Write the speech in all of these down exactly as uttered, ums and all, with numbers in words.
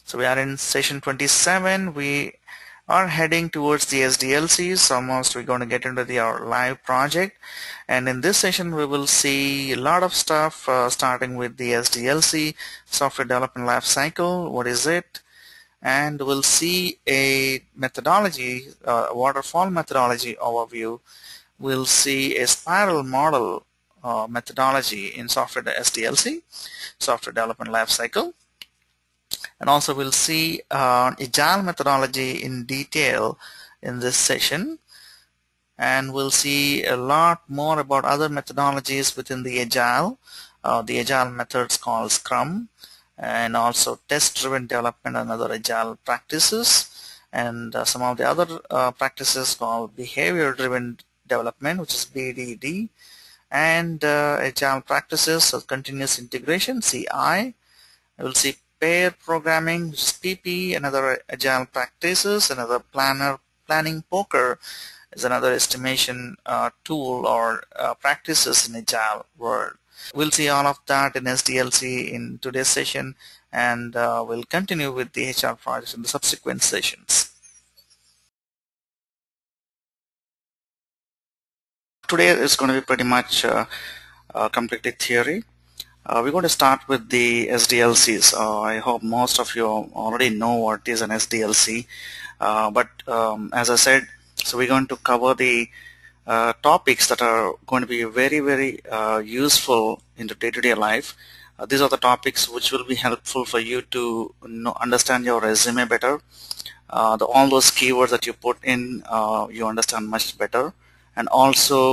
So we are in session twenty-seven. We are heading towards the S D L Cs. Almost we're going to get into the our live project, and in this session we will see a lot of stuff uh, starting with the S D L C, software development life cycle. What is it? And we'll see a methodology, uh, waterfall methodology overview. We'll see a spiral model uh, methodology in software S D L C, software development life cycle. And also we'll see uh, agile methodology in detail in this session, and we'll see a lot more about other methodologies within the agile, uh, the agile methods called Scrum, and also test-driven development and other agile practices, and uh, some of the other uh, practices called behavior-driven development, which is B D D, and uh, agile practices, so continuous integration, C I. We'll see pair programming, which is P P, another agile practices, another planner planning poker is another estimation uh, tool or uh, practices in agile world. We'll see all of that in S D L C in today's session, and uh, we'll continue with the H R projects in the subsequent sessions. Today is going to be pretty much uh, uh, completely theory. Uh, we're going to start with the S D L Cs. Uh, I hope most of you already know what is an S D L C. Uh, but um, as I said, so we're going to cover the uh, topics that are going to be very, very uh, useful in the day-to-day life. Uh, these are the topics which will be helpful for you to know, understand your resume better. Uh, the, all those keywords that you put in, uh, you understand much better. And also,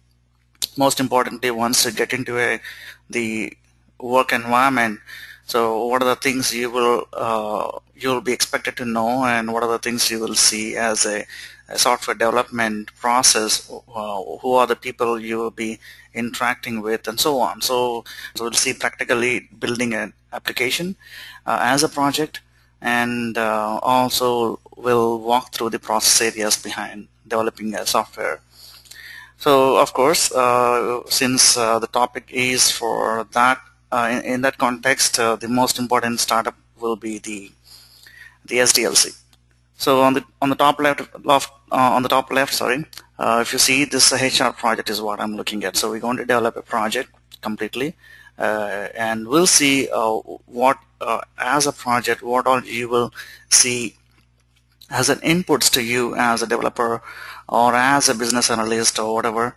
most importantly, once you get into a the work environment, so what are the things you will uh, you'll be expected to know, and what are the things you will see as a, a software development process, uh, who are the people you will be interacting with, and so on. So, so we'll see practically building an application uh, as a project, and uh, also we'll walk through the process areas behind developing a software. So of course, uh, since uh, the topic is for that, uh, in, in that context, uh, the most important startup will be the the S D L C. So on the on the top left, left uh, on the top left, sorry, uh, if you see this H R project is what I'm looking at. So we're going to develop a project completely, uh, and we'll see uh, what uh, as a project, what all you will see as an inputs to you as a developer or as a business analyst or whatever.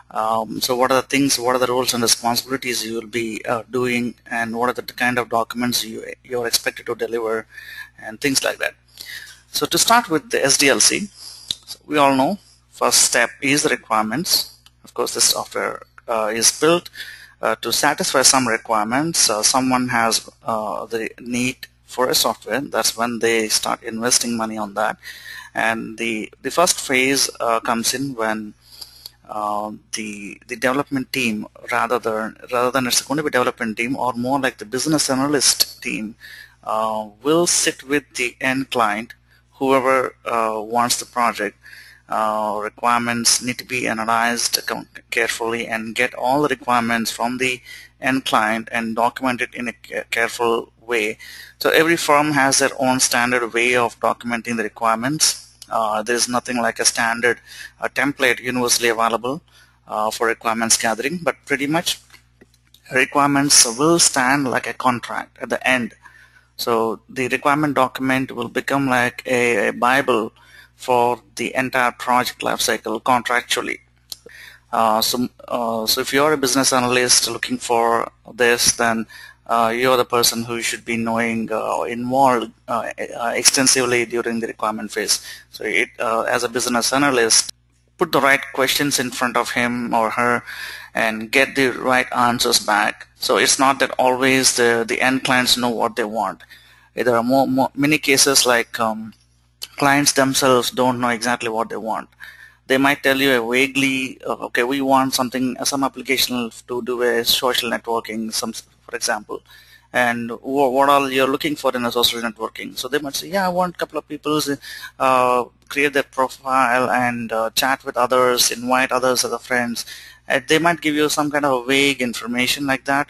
Um, so what are the things, what are the roles and responsibilities you will be uh, doing, and what are the kind of documents you, you're expected to deliver, and things like that. So to start with the S D L C, so we all know first step is the requirements. Of course, this software uh, is built uh, to satisfy some requirements. Uh, someone has uh, the need for a software. That's when they start investing money on that, and the the first phase uh, comes in when uh, the the development team, rather than rather than it's going to be development team, or more like the business analyst team, uh, will sit with the end client, whoever uh, wants the project. Uh, requirements need to be analyzed carefully and get all the requirements from the end client and document it in a careful way. So every firm has their own standard way of documenting the requirements. Uh, there is nothing like a standard a template universally available uh, for requirements gathering, but pretty much requirements will stand like a contract at the end. So the requirement document will become like a, a Bible for the entire project lifecycle contractually. Uh, so, uh, so if you're a business analyst looking for this, then uh, you're the person who should be knowing uh, involved uh, uh, extensively during the requirement phase. So it, uh, as a business analyst, put the right questions in front of him or her and get the right answers back. So it's not that always the, the end clients know what they want. There are more, more many cases like um, clients themselves don't know exactly what they want. They might tell you a vaguely, uh, okay, we want something, some application to do a social networking, some, for example, and what all you're looking for in a social networking. So they might say, yeah, I want a couple of people to uh, create their profile and uh, chat with others, invite others as a friends. And they might give you some kind of vague information like that.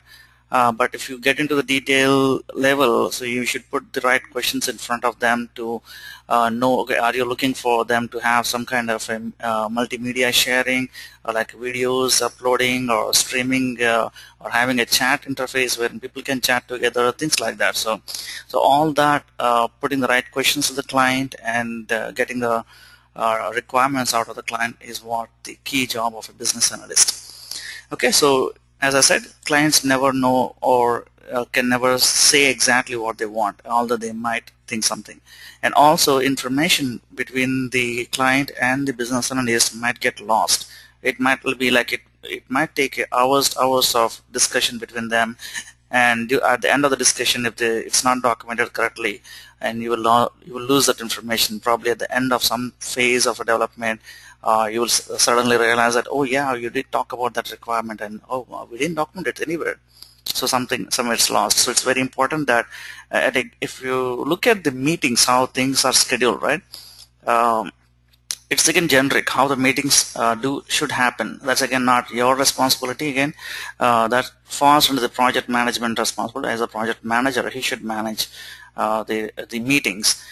Uh, but if you get into the detail level, so you should put the right questions in front of them to uh, know, okay, are you looking for them to have some kind of um, uh, multimedia sharing, or like videos uploading or streaming, uh, or having a chat interface where people can chat together, things like that. So, so all that, uh, putting the right questions to the client and uh, getting the uh, requirements out of the client is what the key job of a business analyst. Okay, so as I said, clients never know or uh, can never say exactly what they want, although they might think something. And also information between the client and the business analyst might get lost. It might be like it, it might take hours, hours of discussion between them, and you, at the end of the discussion, if the, it's not documented correctly, and you will, lo you will lose that information probably at the end of some phase of a development. Uh, you will suddenly realize that, oh yeah, you did talk about that requirement, and oh, we didn't document it anywhere. So something, somewhere it's lost. So it's very important that uh, if you look at the meetings, how things are scheduled, right? Um, it's again generic how the meetings uh, do should happen. That's again not your responsibility. Again, uh, that falls under the project management responsibility. As a project manager, he should manage uh, the the meetings.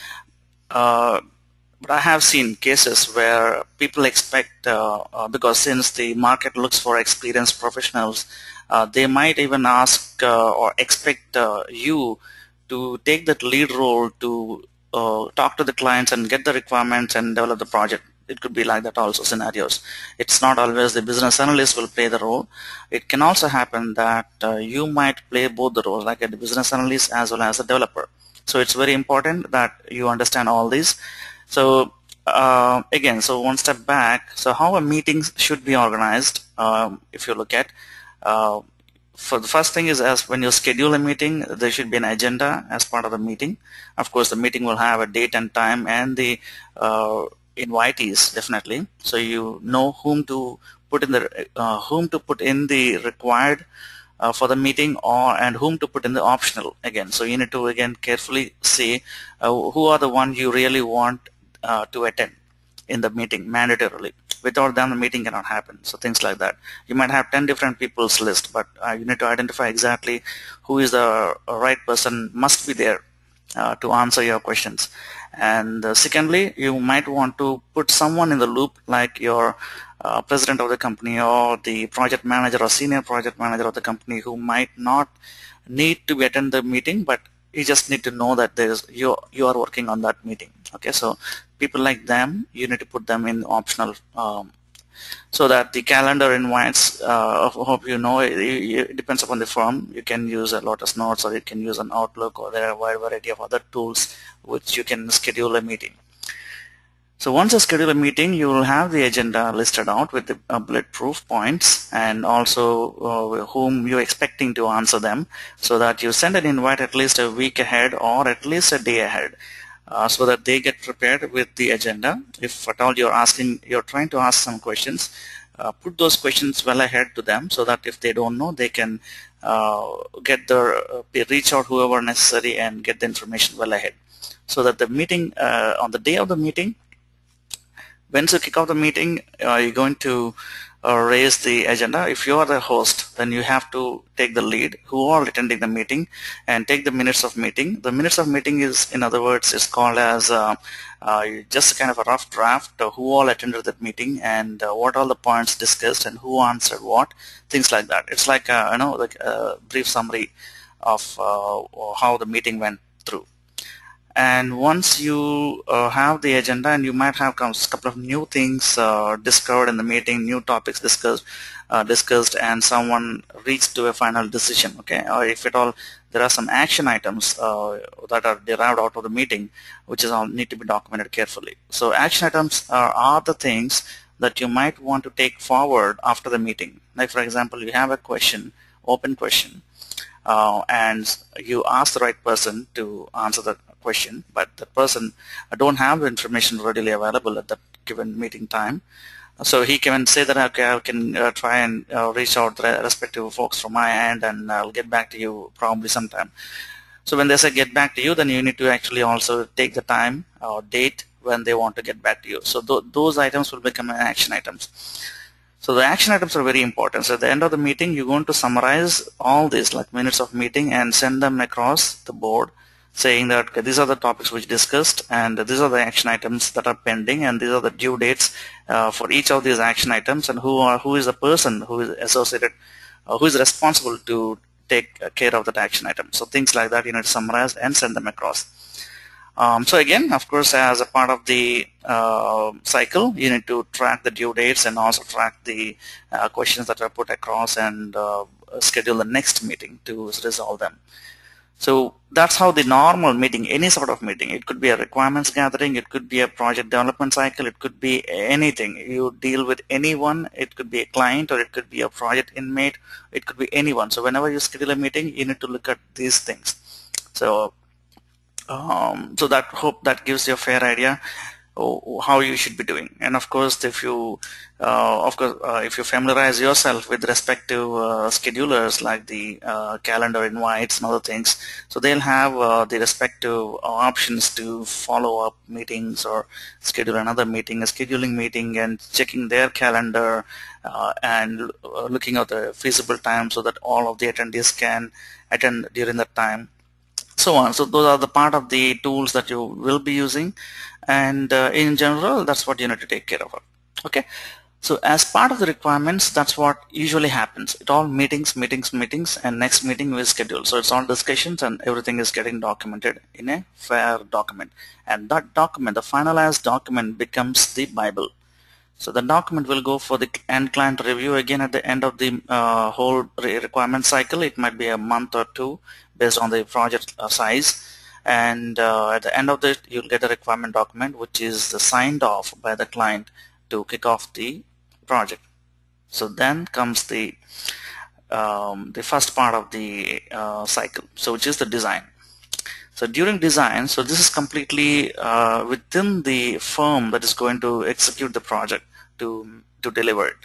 Uh, But I have seen cases where people expect, uh, uh, because since the market looks for experienced professionals, uh, they might even ask uh, or expect uh, you to take that lead role to uh, talk to the clients and get the requirements and develop the project. It could be like that also scenarios. It's not always the business analyst will play the role. It can also happen that uh, you might play both the roles, like a business analyst as well as a developer. So it's very important that you understand all these. So uh, again, so one step back, so how a meeting should be organized, um, if you look at, uh, for the first thing is, as when you schedule a meeting, there should be an agenda as part of the meeting. Of course, the meeting will have a date and time and the uh, invitees, definitely. So you know whom to put in the uh, whom to put in the required Uh, for the meeting, or and whom to put in the optional again. So you need to again carefully see uh, who are the ones you really want uh, to attend in the meeting mandatorily. Without them, the meeting cannot happen. So things like that. You might have ten different people's list, but uh, you need to identify exactly who is the right person must be there uh, to answer your questions. And uh, secondly, you might want to put someone in the loop, like your Uh, president of the company or the project manager or senior project manager of the company, who might not need to attend the meeting, but you just need to know that there is you you are working on that meeting. Okay, so people like them, you need to put them in optional, um, so that the calendar invites, uh, hope you know, it, it depends upon the firm. You can use a Lotus Notes, or you can use an Outlook, or there are a wide variety of other tools which you can schedule a meeting. So once you schedule a meeting, you will have the agenda listed out with the uh, bulletproof points, and also uh, whom you're expecting to answer them, so that you send an invite at least a week ahead or at least a day ahead, uh, so that they get prepared with the agenda. If at all you're asking, you're trying to ask some questions, uh, put those questions well ahead to them, so that if they don't know, they can uh, get their uh, reach out whoever necessary and get the information well ahead, so that the meeting, uh, on the day of the meeting, once you kick off the meeting, uh, you're going to uh, raise the agenda. If you are the host, then you have to take the lead, who are attending the meeting, and take the minutes of meeting. The minutes of meeting is, in other words, is called as uh, uh, just kind of a rough draft of who all attended that meeting, and uh, what all the points discussed, and who answered what, things like that. It's like a, you know, like a brief summary of uh, how the meeting went through. And once you uh, have the agenda, and you might have a couple of new things uh, discovered in the meeting, new topics discussed, uh, discussed, and someone reached to a final decision. Okay, or if at all there are some action items uh, that are derived out of the meeting, which is all need to be documented carefully. So action items are, are the things that you might want to take forward after the meeting. Like for example, you have a question, open question, uh, and you ask the right person to answer the question, but the person don't have the information readily available at that given meeting time. So he can say that, okay, I can uh, try and uh, reach out to the respective folks from my end, and I'll get back to you probably sometime. So when they say get back to you, then you need to actually also take the time or date when they want to get back to you. So th those items will become action items. So the action items are very important. So at the end of the meeting, you're going to summarize all these like minutes of meeting and send them across the board, saying that okay, these are the topics which discussed, and these are the action items that are pending, and these are the due dates uh, for each of these action items, and who are who is the person who is associated, uh, who is responsible to take care of that action item. So things like that you need to summarize and send them across. Um, so again, of course, as a part of the uh, cycle, you need to track the due dates and also track the uh, questions that are put across, and uh, schedule the next meeting to resolve them. So that's how the normal meeting, any sort of meeting, it could be a requirements gathering, it could be a project development cycle, it could be anything. You deal with anyone, it could be a client or it could be a project inmate, it could be anyone. So whenever you schedule a meeting, you need to look at these things. So um, so that hope that gives you a fair idea how you should be doing. And of course, if you uh, of course uh, if you familiarize yourself with respective uh, schedulers like the uh, calendar invites and other things, so they'll have uh, the respective options to follow up meetings or schedule another meeting, a scheduling meeting, and checking their calendar uh, and uh, looking at the feasible time so that all of the attendees can attend during that time, so on. So those are the part of the tools that you will be using, and uh, in general, that's what you need to take care of. Okay, so as part of the requirements, that's what usually happens. It all meetings, meetings, meetings, and next meeting we schedule. So it's all discussions, and everything is getting documented in a fair document, and that document, the finalized document, becomes the Bible. So the document will go for the end client review again at the end of the uh, whole requirement cycle. It might be a month or two based on the project uh, size. And uh, at the end of it, you'll get a requirement document which is signed off by the client to kick off the project. So then comes the um, the first part of the uh, cycle, so which is the design. So during design, so this is completely uh, within the firm that is going to execute the project to to deliver it.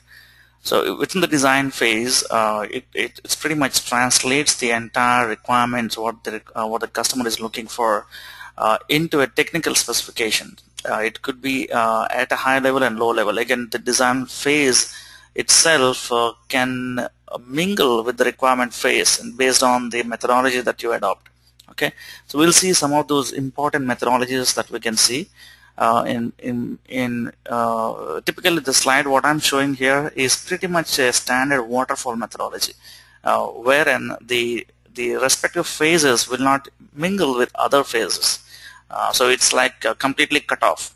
So within the design phase, uh, it, it it's pretty much translates the entire requirements, what the uh, what the customer is looking for, uh, into a technical specification. Uh, it could be uh, at a high level and low level. Again, the design phase itself uh, can mingle with the requirement phase, and based on the methodology that you adopt. Okay, so we'll see some of those important methodologies that we can see. Uh, in in in uh, typically the slide what I'm showing here is pretty much a standard waterfall methodology, uh, wherein the the respective phases will not mingle with other phases. Uh, so it's like uh, completely cut off.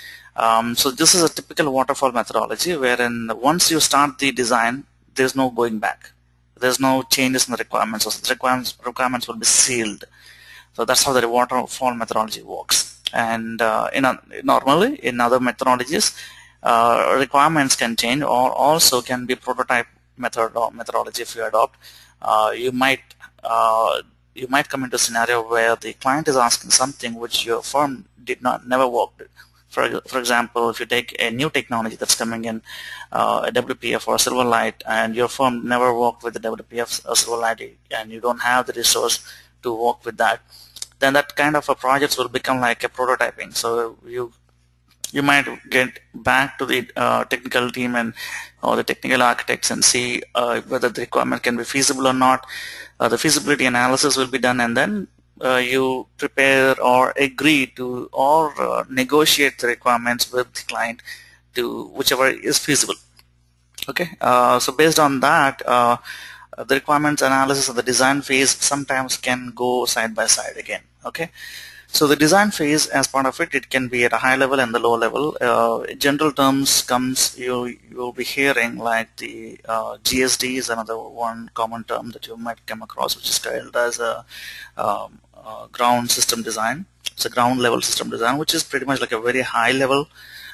Um, so this is a typical waterfall methodology wherein once you start the design, there's no going back. There's no changes in the requirements. So the requirements requirements will be sealed. So that's how the waterfall methodology works. And uh, in a, normally in other methodologies, uh, requirements can change, or also can be prototype method or methodology. If you adopt, uh, you might uh, you might come into a scenario where the client is asking something which your firm did not never worked with. For, for example, if you take a new technology that's coming in, uh, a W P F or a Silverlight, and your firm never worked with the W P F or Silverlight, and you don't have the resource to work with that, then that kind of a project will become like a prototyping. So you you might get back to the uh, technical team and or the technical architects and see uh, whether the requirement can be feasible or not. Uh, the feasibility analysis will be done, and then uh, you prepare or agree to or uh, negotiate the requirements with the client to whichever is feasible. Okay, uh, so based on that, uh, the requirements analysis of the design phase sometimes can go side by side again. Okay, so the design phase, as part of it, it can be at a high level and the low level. Uh, general terms comes you you will be hearing like the uh, G S D is another one common term that you might come across, which is called as a um, uh, ground system design. It's a ground level system design, which is pretty much like a very high level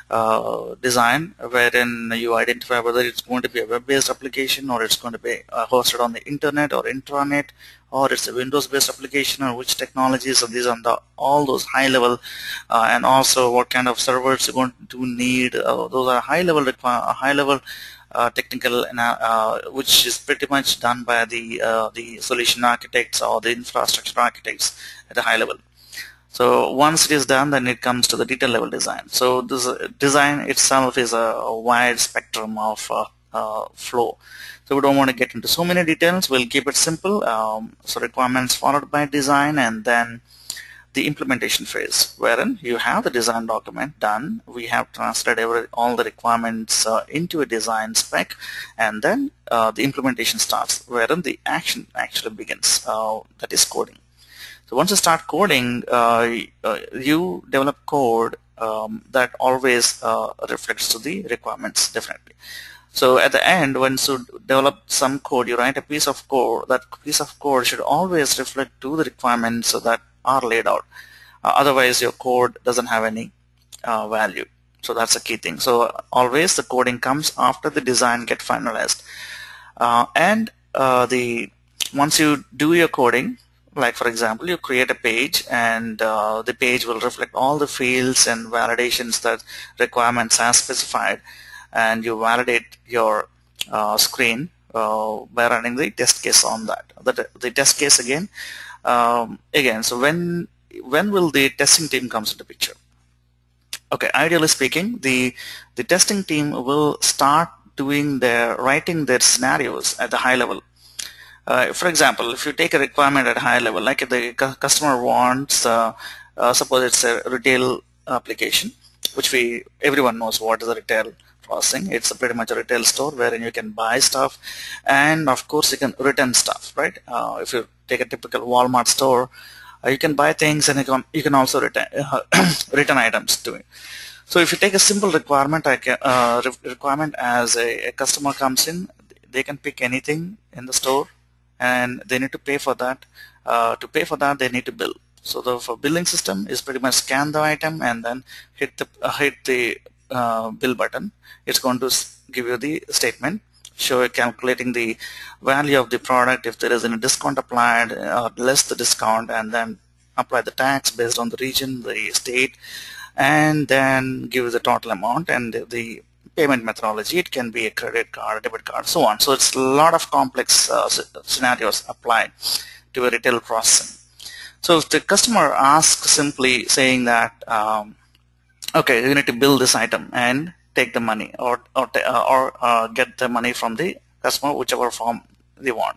Uh, design, wherein you identify whether it's going to be a web-based application or it's going to be uh, hosted on the internet or intranet, or it's a Windows-based application, or which technologies. So these are the, all those high-level, uh, and also what kind of servers you're going to need. Uh, those are high-level high-level uh, technical, uh, which is pretty much done by the uh, the solution architects or the infrastructure architects at a high level. So once it is done, then it comes to the detail level design. So this uh, design itself is a, a wide spectrum of uh, uh, flow. So we don't want to get into so many details. We'll keep it simple. Um, so requirements followed by design, and then the implementation phase, wherein you have the design document done. We have translated every, all the requirements uh, into a design spec, and then uh, the implementation starts, wherein the action actually begins. Uh, that is coding. So once you start coding, uh, uh, you develop code um, that always uh, reflects to the requirements, definitely. So at the end, once you develop some code, you write a piece of code. That piece of code should always reflect to the requirements that are laid out. Uh, otherwise, your code doesn't have any uh, value. So that's a key thing. So always the coding comes after the design get finalized. Uh, and uh, the once you do your coding, like for example, you create a page, and uh, the page will reflect all the fields and validations that requirements are specified, and you validate your uh, screen uh, by running the test case on that. The, the test case again, um, again. So when when will the testing team comes into picture? Okay, ideally speaking, the the testing team will start doing their writing their scenarios at the high level. Uh, for example, if you take a requirement at a high level, like if the cu customer wants, uh, uh, suppose it's a retail application, which we everyone knows what is a retail processing. It's a pretty much a retail store wherein you can buy stuff, and of course you can return stuff, right? Uh, if you take a typical Walmart store, uh, you can buy things, and you can you can also return uh, return items to it. So if you take a simple requirement, like uh, requirement as a, a customer comes in, they can pick anything in the store, and they need to pay for that. Uh, to pay for that, they need to bill. So the for billing system is pretty much scan the item and then hit the uh, hit the uh, bill button. It's going to give you the statement, show calculating the value of the product, if there is any discount applied or less the discount, and then apply the tax based on the region, the state, and then give the total amount and the, the payment methodology. It can be a credit card, a debit card, so on. So it's a lot of complex uh, scenarios applied to a retail processing. So if the customer asks simply saying that, um, okay, you need to bill this item and take the money, or or, uh, or uh, get the money from the customer, whichever form they want.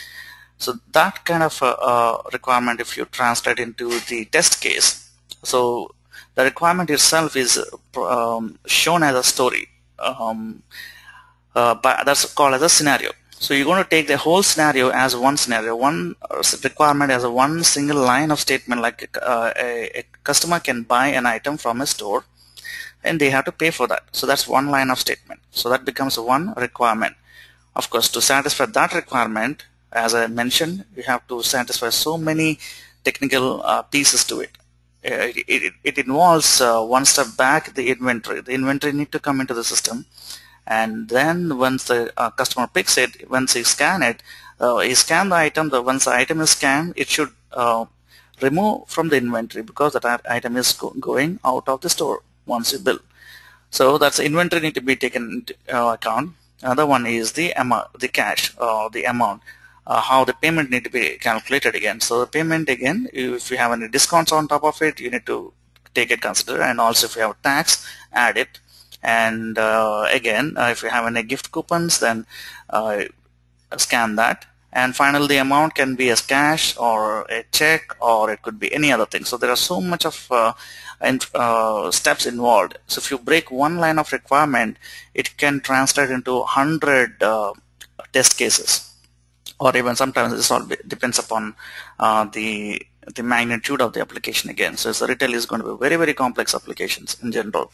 So that kind of uh, uh, requirement, if you translate into the test case, so the requirement itself is um, shown as a story. Um, uh, but that's called as a scenario. So you're going to take the whole scenario as one scenario, one requirement as a one single line of statement, like uh, a, a customer can buy an item from a store and they have to pay for that. So that's one line of statement. So that becomes one requirement. Of course, to satisfy that requirement, as I mentioned, you have to satisfy so many technical uh, pieces to it. It, it, it involves uh, one step back, the inventory. The inventory need to come into the system, and then once the uh, customer picks it, once he scan it, uh, he scan the item. The once the item is scanned, it should uh, remove from the inventory, because that item is go going out of the store once you bill. So that's the inventory need to be taken into uh, account. Another one is the amount, the cash, or uh, the amount. Uh, how the payment need to be calculated again. So the payment again, if you have any discounts on top of it, you need to take it consider, and also if you have tax, add it. And uh, again, uh, if you have any gift coupons, then uh, scan that. And finally, the amount can be as cash or a check, or it could be any other thing. So there are so much of uh, and, uh, steps involved. So if you break one line of requirement, it can translate into one hundred uh, test cases. Or even sometimes this all depends upon uh, the the magnitude of the application again. So the retail is going to be very, very complex applications in general.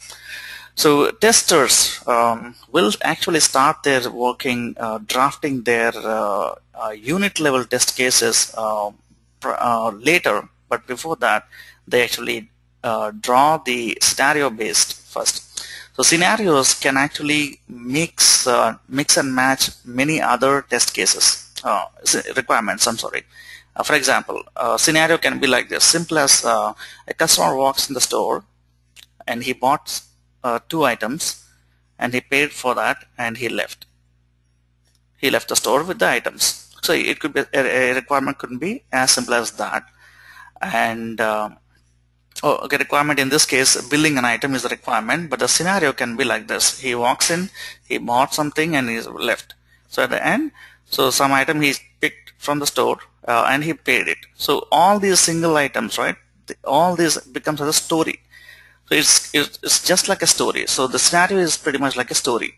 So testers um, will actually start their working, uh, drafting their uh, uh, unit level test cases uh, uh, later, but before that they actually uh, draw the scenario based first. So scenarios can actually mix, uh, mix and match many other test cases. Uh, requirements, I'm sorry. Uh, for example, a scenario can be like this. Simple as uh, a customer walks in the store and he bought uh, two items and he paid for that and he left. He left the store with the items. So it could be, a, a requirement could be as simple as that. And uh, Oh, okay, requirement in this case, billing an item is a requirement, but the scenario can be like this. He walks in, he bought something and he's left. So at the end, so some item he picked from the store uh, and he paid it. So all these single items, right, the, all this becomes as a story. So it's, it's just like a story. So the scenario is pretty much like a story.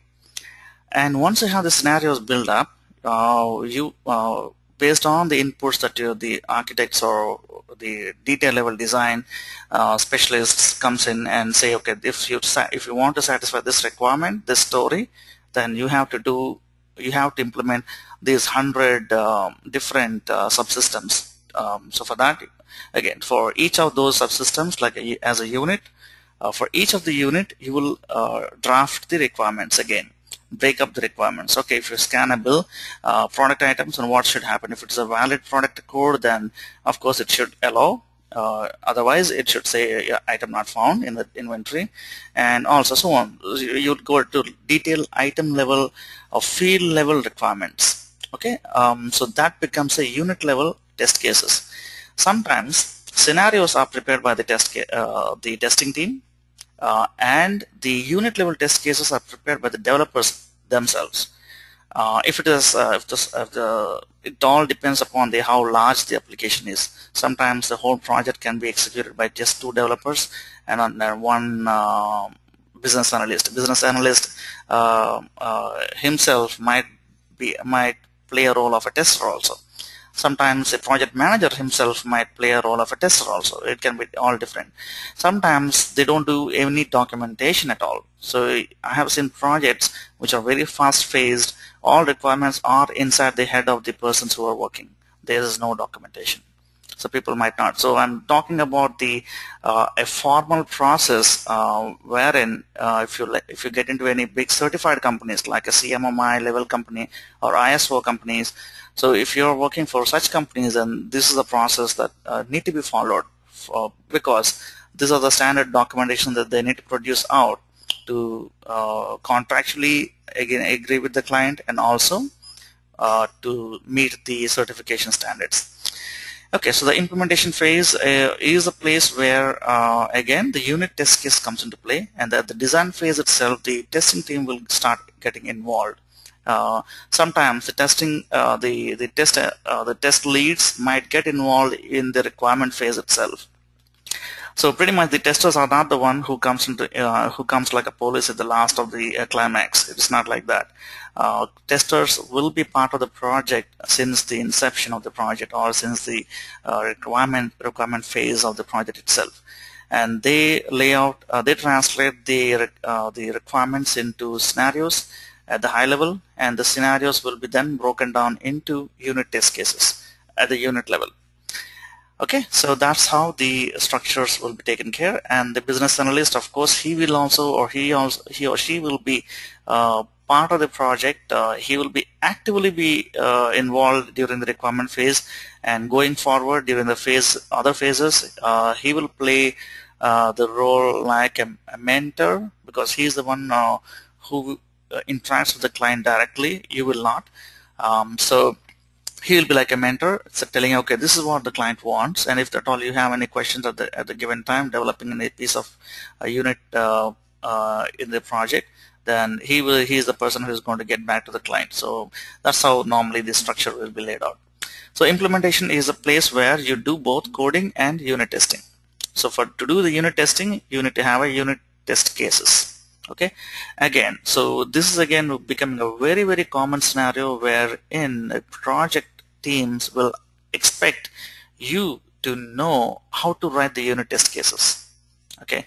And once you have the scenarios built up, uh, you uh, based on the inputs that you, the architects or the detail level design uh, specialists comes in and say, okay, if you if you want to satisfy this requirement, this story, then you have to do you have to implement these hundred uh, different uh, subsystems. Um, so for that, again, for each of those subsystems, like a, as a unit, uh, for each of the unit, you will uh, draft the requirements again. Break up the requirements. Okay, if you scan a bill, uh, product items, and what should happen. If it's a valid product code, then of course it should allow. Uh, otherwise, it should say uh, item not found in the inventory, and also so on. You would go to detail item level or field level requirements. Okay, um, so that becomes a unit level test cases. Sometimes scenarios are prepared by the test uh, the testing team. Uh, and the unit level test cases are prepared by the developers themselves. Uh, if it is, uh, if, this, if the, it all depends upon the how large the application is. Sometimes the whole project can be executed by just two developers and on uh, one uh, business analyst. Business analyst uh, uh, himself might be might play a role of a tester also. Sometimes a project manager himself might play a role of a tester also. It can be all different. Sometimes they don't do any documentation at all. So I have seen projects which are very fast phased. All requirements are inside the head of the persons who are working. There is no documentation. So people might not. So I'm talking about the uh, a formal process uh, wherein uh, if you if you get into any big certified companies like a C M M I level company or I S O companies. So if you're working for such companies, then this is a process that uh, need to be followed for, because these are the standard documentation that they need to produce out to uh, contractually again agree with the client and also uh, to meet the certification standards. Okay, so the implementation phase uh, is a place where uh, again the unit test case comes into play, and at the design phase itself the testing team will start getting involved. Uh, sometimes the testing, uh, the the test, uh, the test leads might get involved in the requirement phase itself. So pretty much the testers are not the one who comes into uh, who comes like a police at the last of the uh, climax. It's not like that. Uh, testers will be part of the project since the inception of the project or since the uh, requirement requirement phase of the project itself, and they lay out, uh, they translate the uh, the requirements into scenarios at the high level, and the scenarios will be then broken down into unit test cases at the unit level. Okay, so that's how the structures will be taken care, and the business analyst, of course, he will also, or he also, he or she will be uh, part of the project. Uh, he will be actively be uh, involved during the requirement phase, and going forward during the phase, other phases, uh, he will play uh, the role like a, a mentor, because he is the one uh, who uh, interacts with the client directly. You will not. Um, so he will be like a mentor, so telling you, okay, this is what the client wants, and if at all you have any questions at the at the given time, developing a piece of a unit uh, uh, in the project, then he will he is the person who is going to get back to the client. So that's how normally the structure will be laid out. So implementation is a place where you do both coding and unit testing. So for to do the unit testing, you need to have a unit test cases. Okay, again, so this is again becoming a very very common scenario wherein a project teams will expect you to know how to write the unit test cases. Okay,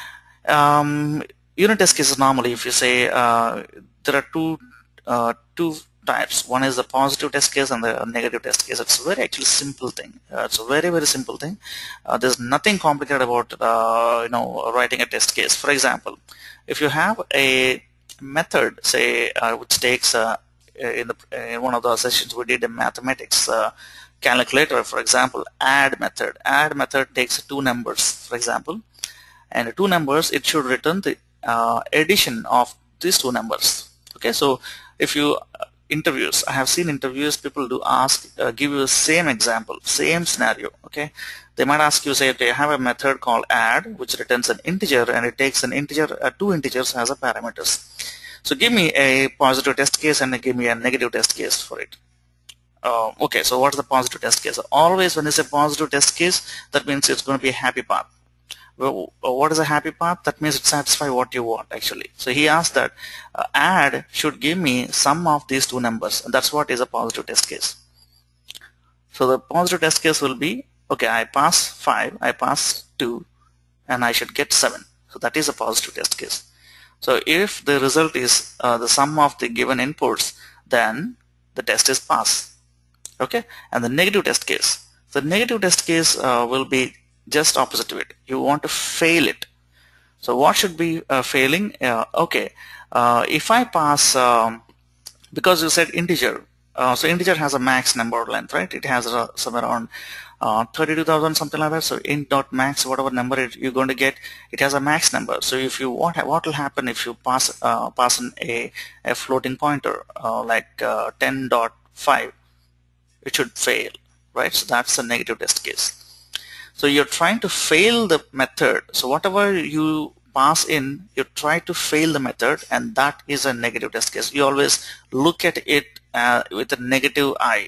um, unit test cases normally, if you say uh, there are two uh, two types. One is the positive test case and the negative test case. It's a very actually simple thing. Uh, it's a very very simple thing. Uh, there's nothing complicated about uh, you know writing a test case. For example, if you have a method, say uh, which takes uh, in the in one of the sessions we did a mathematics uh, calculator, for example, add method. Add method takes two numbers, for example, and the two numbers, it should return the uh, addition of these two numbers. Okay, so if you uh, interviews, I have seen interviews, people do ask, uh, give you the same example, same scenario. Okay, They might ask you, say, okay, I have a method called add, which returns an integer, and it takes an integer, uh, two integers as a parameters. So give me a positive test case and give me a negative test case for it. Uh, okay, so what's the positive test case? Always when it's a positive test case, that means it's going to be a happy path. Well, what is a happy path? That means it satisfies what you want, actually. So he asked that uh, add should give me sum of these two numbers, and that's what is a positive test case. So the positive test case will be, okay, I pass five, I pass two, and I should get seven. So that is a positive test case. So if the result is uh, the sum of the given inputs, then the test is pass. Okay, and the negative test case. The negative test case uh, will be just opposite to it. You want to fail it. So what should be uh, failing? Uh, okay, uh, if I pass, um, because you said integer, uh, so integer has a max number length, right? It has uh, somewhere around uh, thirty-two thousand, something like that. So int dot max, whatever number it, you're going to get, it has a max number. So if you what what will happen if you pass uh, pass in a, a floating pointer uh, like uh, ten dot five, it should fail, right? So that's a negative test case. So you're trying to fail the method. So whatever you pass in, you try to fail the method, and that is a negative test case. You always look at it uh, with a negative eye.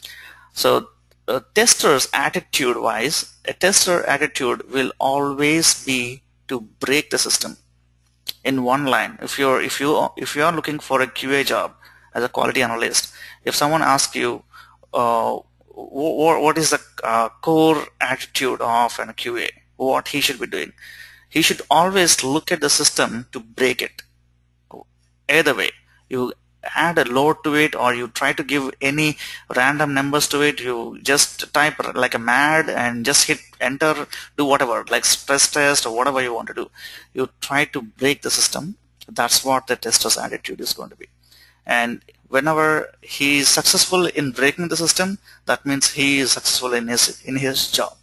So uh, testers attitude wise, a tester attitude will always be to break the system in one line. If you're if you if you are looking for a Q A job as a quality analyst, if someone asks you uh, what is the uh, core attitude of an Q A, what he should be doing, he should always look at the system to break it. Either way, you add a load to it, or you try to give any random numbers to it, you just type like a mad and just hit enter, do whatever, like stress test or whatever you want to do. You try to break the system. That's what the tester's attitude is going to be. And whenever he is successful in breaking the system, that means he is successful in his in his job.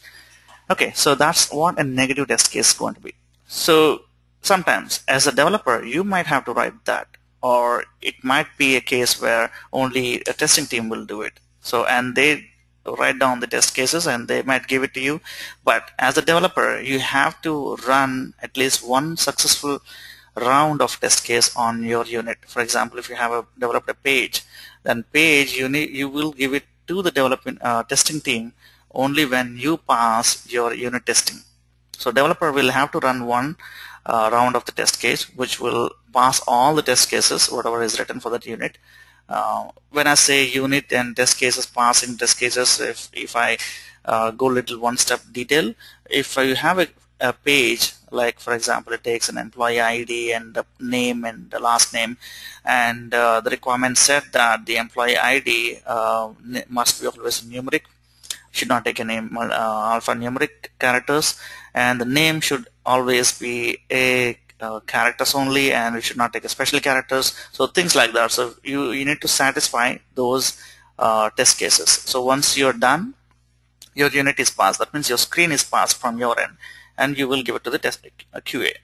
Okay, so that's what a negative test case is going to be. So sometimes as a developer, you might have to write that, or it might be a case where only a testing team will do it. So and they write down the test cases and they might give it to you. But as a developer, you have to run at least one successful round of test case on your unit. For example, if you have a, developed a page, then page you need you will give it to the development uh, testing team only when you pass your unit testing. So developer will have to run one uh, round of the test case, which will pass all the test cases, whatever is written for that unit. Uh, when I say unit and test cases, passing test cases, if if I uh, go little one step detail, if you have a, a page, like for example, it takes an employee I D and the name and the last name, and uh, the requirement said that the employee I D uh, must be always numeric, should not take any uh, alphanumeric characters, and the name should always be a uh, characters only, and it should not take a special characters. So things like that. So you, you need to satisfy those uh, test cases. So once you're done, your unit is passed. That means your screen is passed from your end, and you will give it to the test uh, Q A.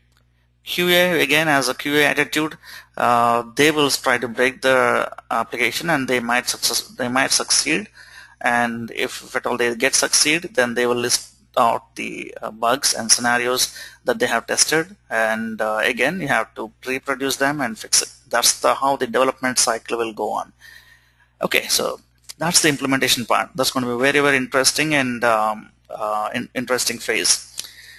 Q A, again, as a Q A attitude, uh, they will try to break the application, and they might success they might succeed. And if, if at all they get succeed, then they will list out the uh, bugs and scenarios that they have tested, and uh, again you have to reproduce them and fix it. That's the how the development cycle will go on. Okay, so that's the implementation part. That's going to be very very interesting and um, uh, in, interesting phase.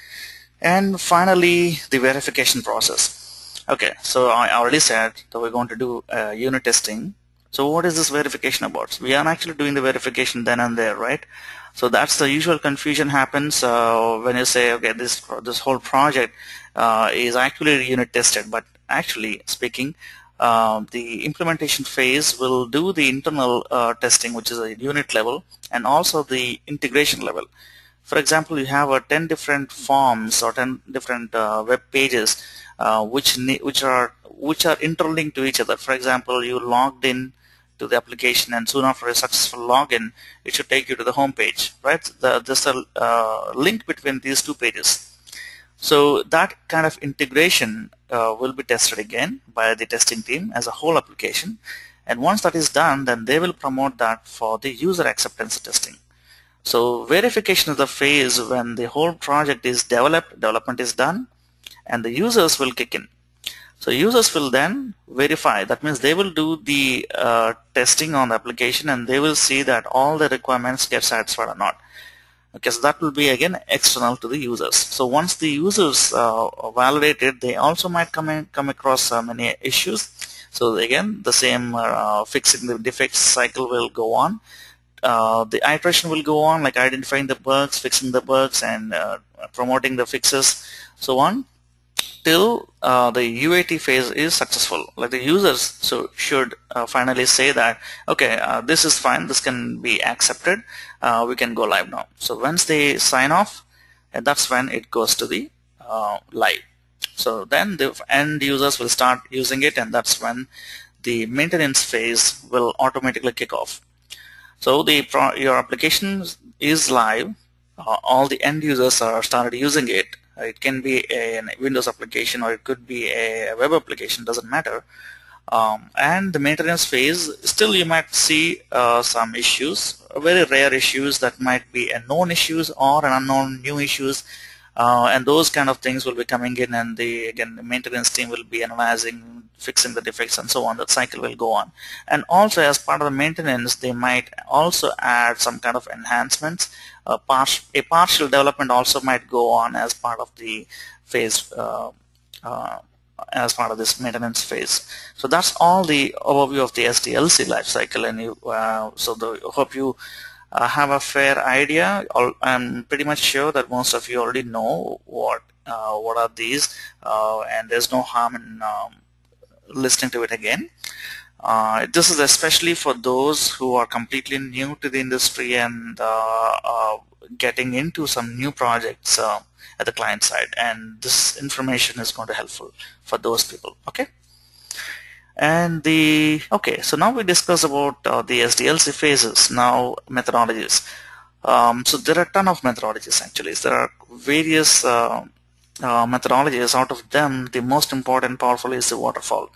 And finally, the verification process. Okay, so I already said that we're going to do uh, unit testing. So what is this verification about? We are actually doing the verification then and there, right? So that's the usual confusion happens uh, when you say, okay, this this whole project uh, is actually unit tested, but actually speaking, uh, the implementation phase will do the internal uh, testing, which is a unit level, and also the integration level. For example, you have uh, ten different forms or ten different uh, web pages uh, which which are which are interlinked to each other. For example, you logged in to the application, and soon after a successful login, it should take you to the home page, right? The, there's a uh, link between these two pages. So that kind of integration uh, will be tested again by the testing team as a whole application. And once that is done, then they will promote that for the user acceptance testing. So verification is the phase when the whole project is developed, development is done, and the users will kick in. So users will then verify. That means they will do the uh, testing on the application, and they will see that all the requirements get satisfied or not. Okay, so that will be again external to the users. So once the users uh, validate it, they also might come in, come across uh, many issues. So again, the same uh, fixing the defects cycle will go on. Uh, the iteration will go on, like identifying the bugs, fixing the bugs, and uh, promoting the fixes, so on, till uh, the U A T phase is successful. Like the users so should uh, finally say that, okay, uh, this is fine, this can be accepted, uh, we can go live now. So once they sign off, and that's when it goes to the uh, live. So then the end users will start using it, and that's when the maintenance phase will automatically kick off. So the pro your application is live, uh, all the end users are started using it. It can be a, a Windows application, or it could be a, a web application, doesn't matter. Um, and the maintenance phase, still you might see uh, some issues, very rare issues that might be a known issues or an unknown new issues. Uh, and those kind of things will be coming in, and the again the maintenance team will be analyzing, fixing the defects, and so on. That cycle will go on. And also, as part of the maintenance, they might also add some kind of enhancements. A, par a partial development also might go on as part of the phase, uh, uh, as part of this maintenance phase. So that's all the overview of the S D L C lifecycle. And you, uh, so the, hope you Uh, have a fair idea. I'm pretty much sure that most of you already know what uh, what are these, uh, and there's no harm in um, listening to it again. Uh, this is especially for those who are completely new to the industry and uh, uh, getting into some new projects uh, at the client side, and this information is going to be helpful for those people. Okay. And the okay, so now we discuss about uh, the S D L C phases. Now methodologies. Um, so there are a ton of methodologies actually. There are various uh, uh, methodologies. Out of them, the most important, powerful is the waterfall.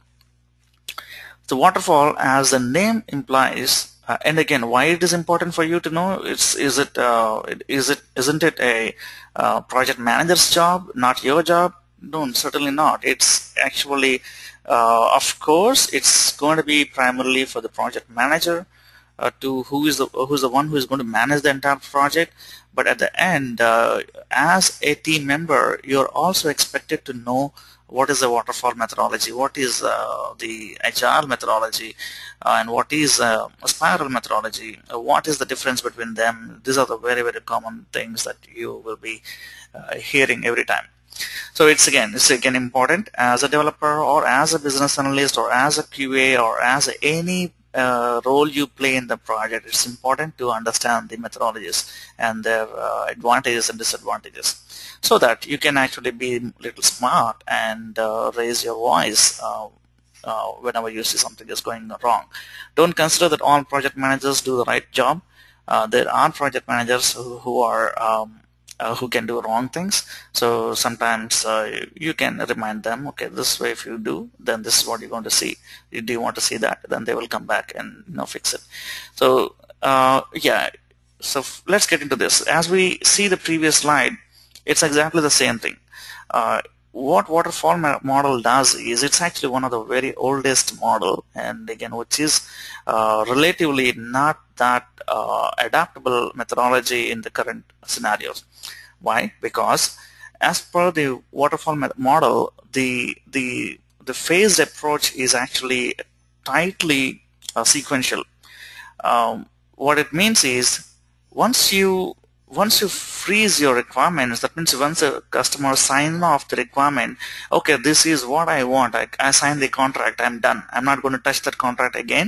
The waterfall, as the name implies, uh, and again, why it is important for you to know? It's is it uh, is it isn't it a uh, project manager's job, not your job? No, certainly not. It's actually Uh, of course, it's going to be primarily for the project manager, uh, to who is the who's the one who is going to manage the entire project. But at the end, uh, as a team member, you're also expected to know what is the waterfall methodology, what is uh, the agile methodology, uh, and what is uh, a spiral methodology. Uh, what is the difference between them? These are the very very common things that you will be uh, hearing every time. So it's again, it's again important as a developer, or as a business analyst, or as a Q A, or as a, any uh, role you play in the project. It's important to understand the methodologies and their uh, advantages and disadvantages, so that you can actually be a little smart and uh, raise your voice uh, uh, whenever you see something is going wrong. Don't consider that all project managers do the right job. Uh, there are project managers who, who are um, Uh, who can do wrong things. So sometimes uh, you can remind them, okay, this way if you do, then this is what you're going to see. Do you want to see that? Then they will come back and you know fix it. So uh, yeah, so let's get into this. As we see the previous slide, it's exactly the same thing. Uh, what waterfall model does is it's actually one of the very oldest model, and again, which is uh, relatively not that uh, adaptable methodology in the current scenarios. Why? Because as per the waterfall model, the the the phased approach is actually tightly uh, sequential. Um, what it means is once you once you freeze your requirements, that means once a customer signs off the requirement, okay, this is what I want. I, I signed the contract. I'm done. I'm not going to touch that contract again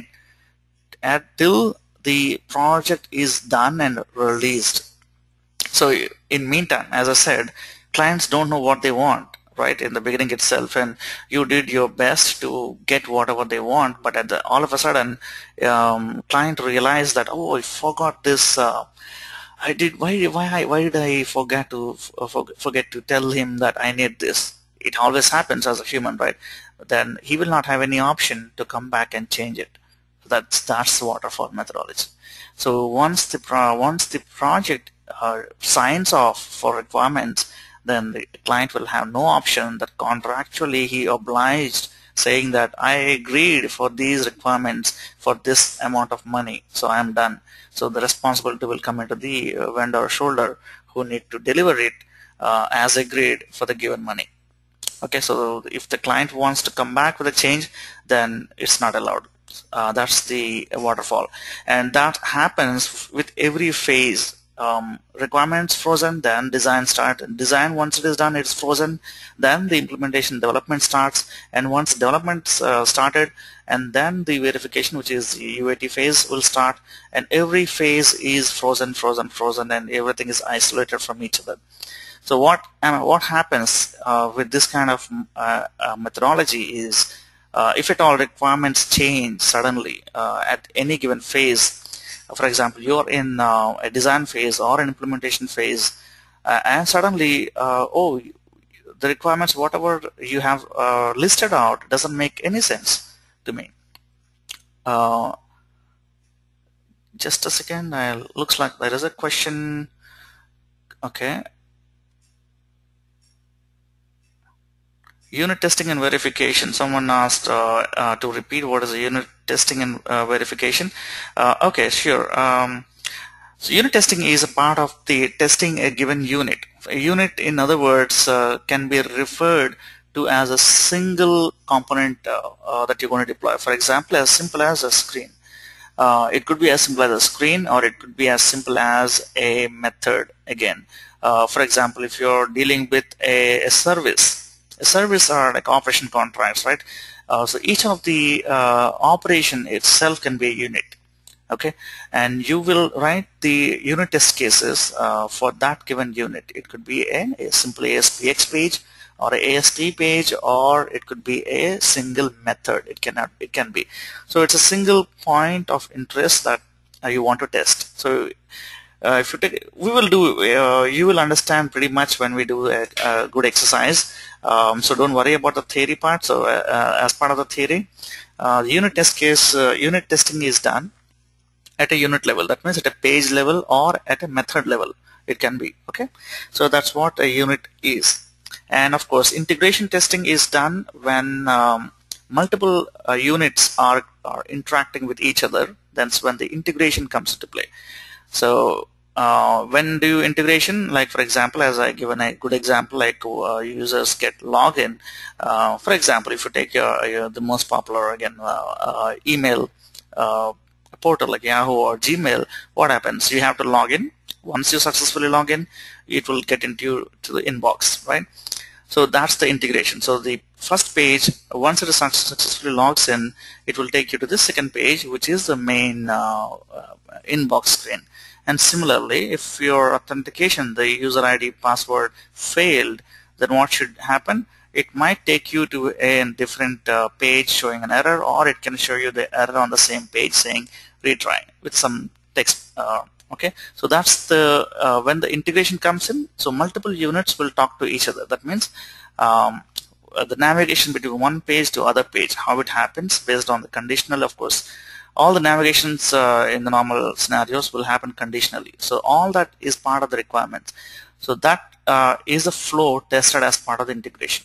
until the project is done and released. So in meantime, as I said, clients don't know what they want, right, in the beginning itself, and you did your best to get whatever they want, but at the all of a sudden um, client realized that, oh, I forgot this, uh, I did why why why did I forget to forget to tell him that I need this. It always happens as a human, right? Then he will not have any option to come back and change it. That's that's the waterfall methodology. So once the pro once the project uh, signs off for requirements, then the client will have no option that contractually he obliged, saying that I agreed for these requirements for this amount of money, so I am done. So the responsibility will come into the uh, vendor shoulder, who need to deliver it uh, as agreed for the given money. Okay, so if the client wants to come back with a change, then it's not allowed. Uh, that's the waterfall, and that happens with every phase. Um, requirements frozen, then design start. Design, once it is done, it's frozen. Then the implementation development starts, and once development uh, started, and then the verification, which is the U A T phase, will start. And every phase is frozen, frozen, frozen, and everything is isolated from each other. So what uh, what happens uh, with this kind of uh, uh, methodology is, uh, if at all requirements change suddenly uh, at any given phase. For example, you're in uh, a design phase or an implementation phase, uh, and suddenly, uh, oh, the requirements, whatever you have uh, listed out, doesn't make any sense to me. Uh, just a second. I, looks like there is a question. Okay. Unit testing and verification. Someone asked uh, uh, to repeat what is a unit testing and uh, verification. Uh, okay, sure. Um, so unit testing is a part of the testing a given unit. A unit, in other words, uh, can be referred to as a single component uh, uh, that you're going to deploy. For example, as simple as a screen. Uh, it could be as simple as a screen, or it could be as simple as a method again. Uh, for example, if you're dealing with a, a service, a service are like operation contracts, right? Uh, so each of the uh, operation itself can be a unit. Okay, and you will write the unit test cases uh, for that given unit. It could be a, a simple A S P X page, or a AST page, or it could be a single method. It cannot. It can be. So it's a single point of interest that uh, you want to test. So uh, if you take, we will do. Uh, you will understand pretty much when we do a, a good exercise. Um, so don't worry about the theory part. So uh, uh, as part of the theory, uh, the unit test case, uh, unit testing is done at a unit level. That means at a page level or at a method level. It can be. Okay, so that's what a unit is. And of course, integration testing is done when um, multiple uh, units are, are interacting with each other. That's when the integration comes into play. So uh, when do you integration? Like for example, as I given a good example, like uh, users get login. Uh, for example, if you take your, your the most popular again uh, uh, email uh, portal like Yahoo or Gmail, what happens? You have to log in. Once you successfully log in, it will get into to the inbox, right? So that's the integration. So the first page, once it is successfully logs in, it will take you to the second page, which is the main uh, uh, inbox screen. And similarly, if your authentication, the user I D password failed, then what should happen? It might take you to a different uh, page showing an error, or it can show you the error on the same page saying retry with some text. Uh, okay, so that's the uh, when the integration comes in. So multiple units will talk to each other. That means um, the navigation between one page to other page, how it happens based on the conditional. Of course, all the navigations uh, in the normal scenarios will happen conditionally. So all that is part of the requirements. So that uh, is a flow tested as part of the integration.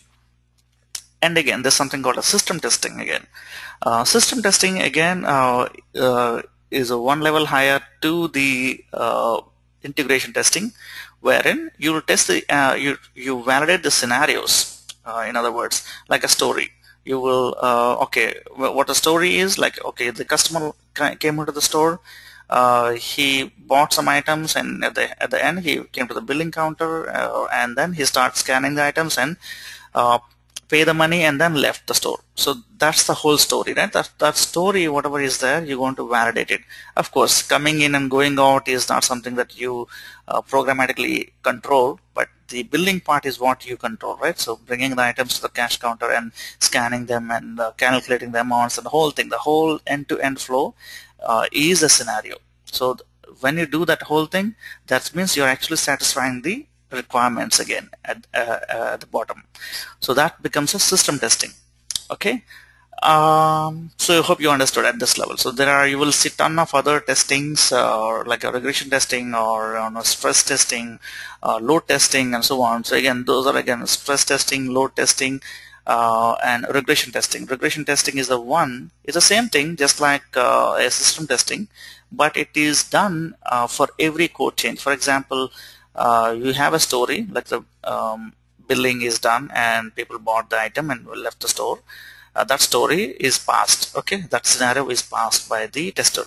And again, there's something called a system testing again. Uh, system testing again uh, uh, is a one level higher to the uh, integration testing, wherein you will test the uh, you you validate the scenarios. Uh, in other words, like a story, you will uh, okay, what a story is like. Okay, the customer came into the store. Uh, he bought some items, and at the at the end he came to the billing counter, uh, and then he starts scanning the items and uh, pay the money, and then left the store. So that's the whole story, right? That that story, whatever is there, you're going to validate it. Of course, coming in and going out is not something that you uh, programmatically control, but the billing part is what you control, right? So bringing the items to the cash counter and scanning them and uh, calculating the amounts and the whole thing, the whole end-to-end flow uh, is a scenario. So th when you do that whole thing, that means you're actually satisfying the requirements again at, uh, at the bottom. So that becomes a system testing. Okay, Um, so I hope you understood at this level. So there are, you will see ton of other testings, uh, or like a regression testing, or you know, stress testing, uh, load testing, and so on. So again, those are again stress testing, load testing, uh, and regression testing. Regression testing is the one, it's the same thing, just like uh, a system testing, but it is done uh, for every code change. For example, uh, you have a story like the um, billing is done and people bought the item and left the store. Uh, that story is passed, okay, that scenario is passed by the tester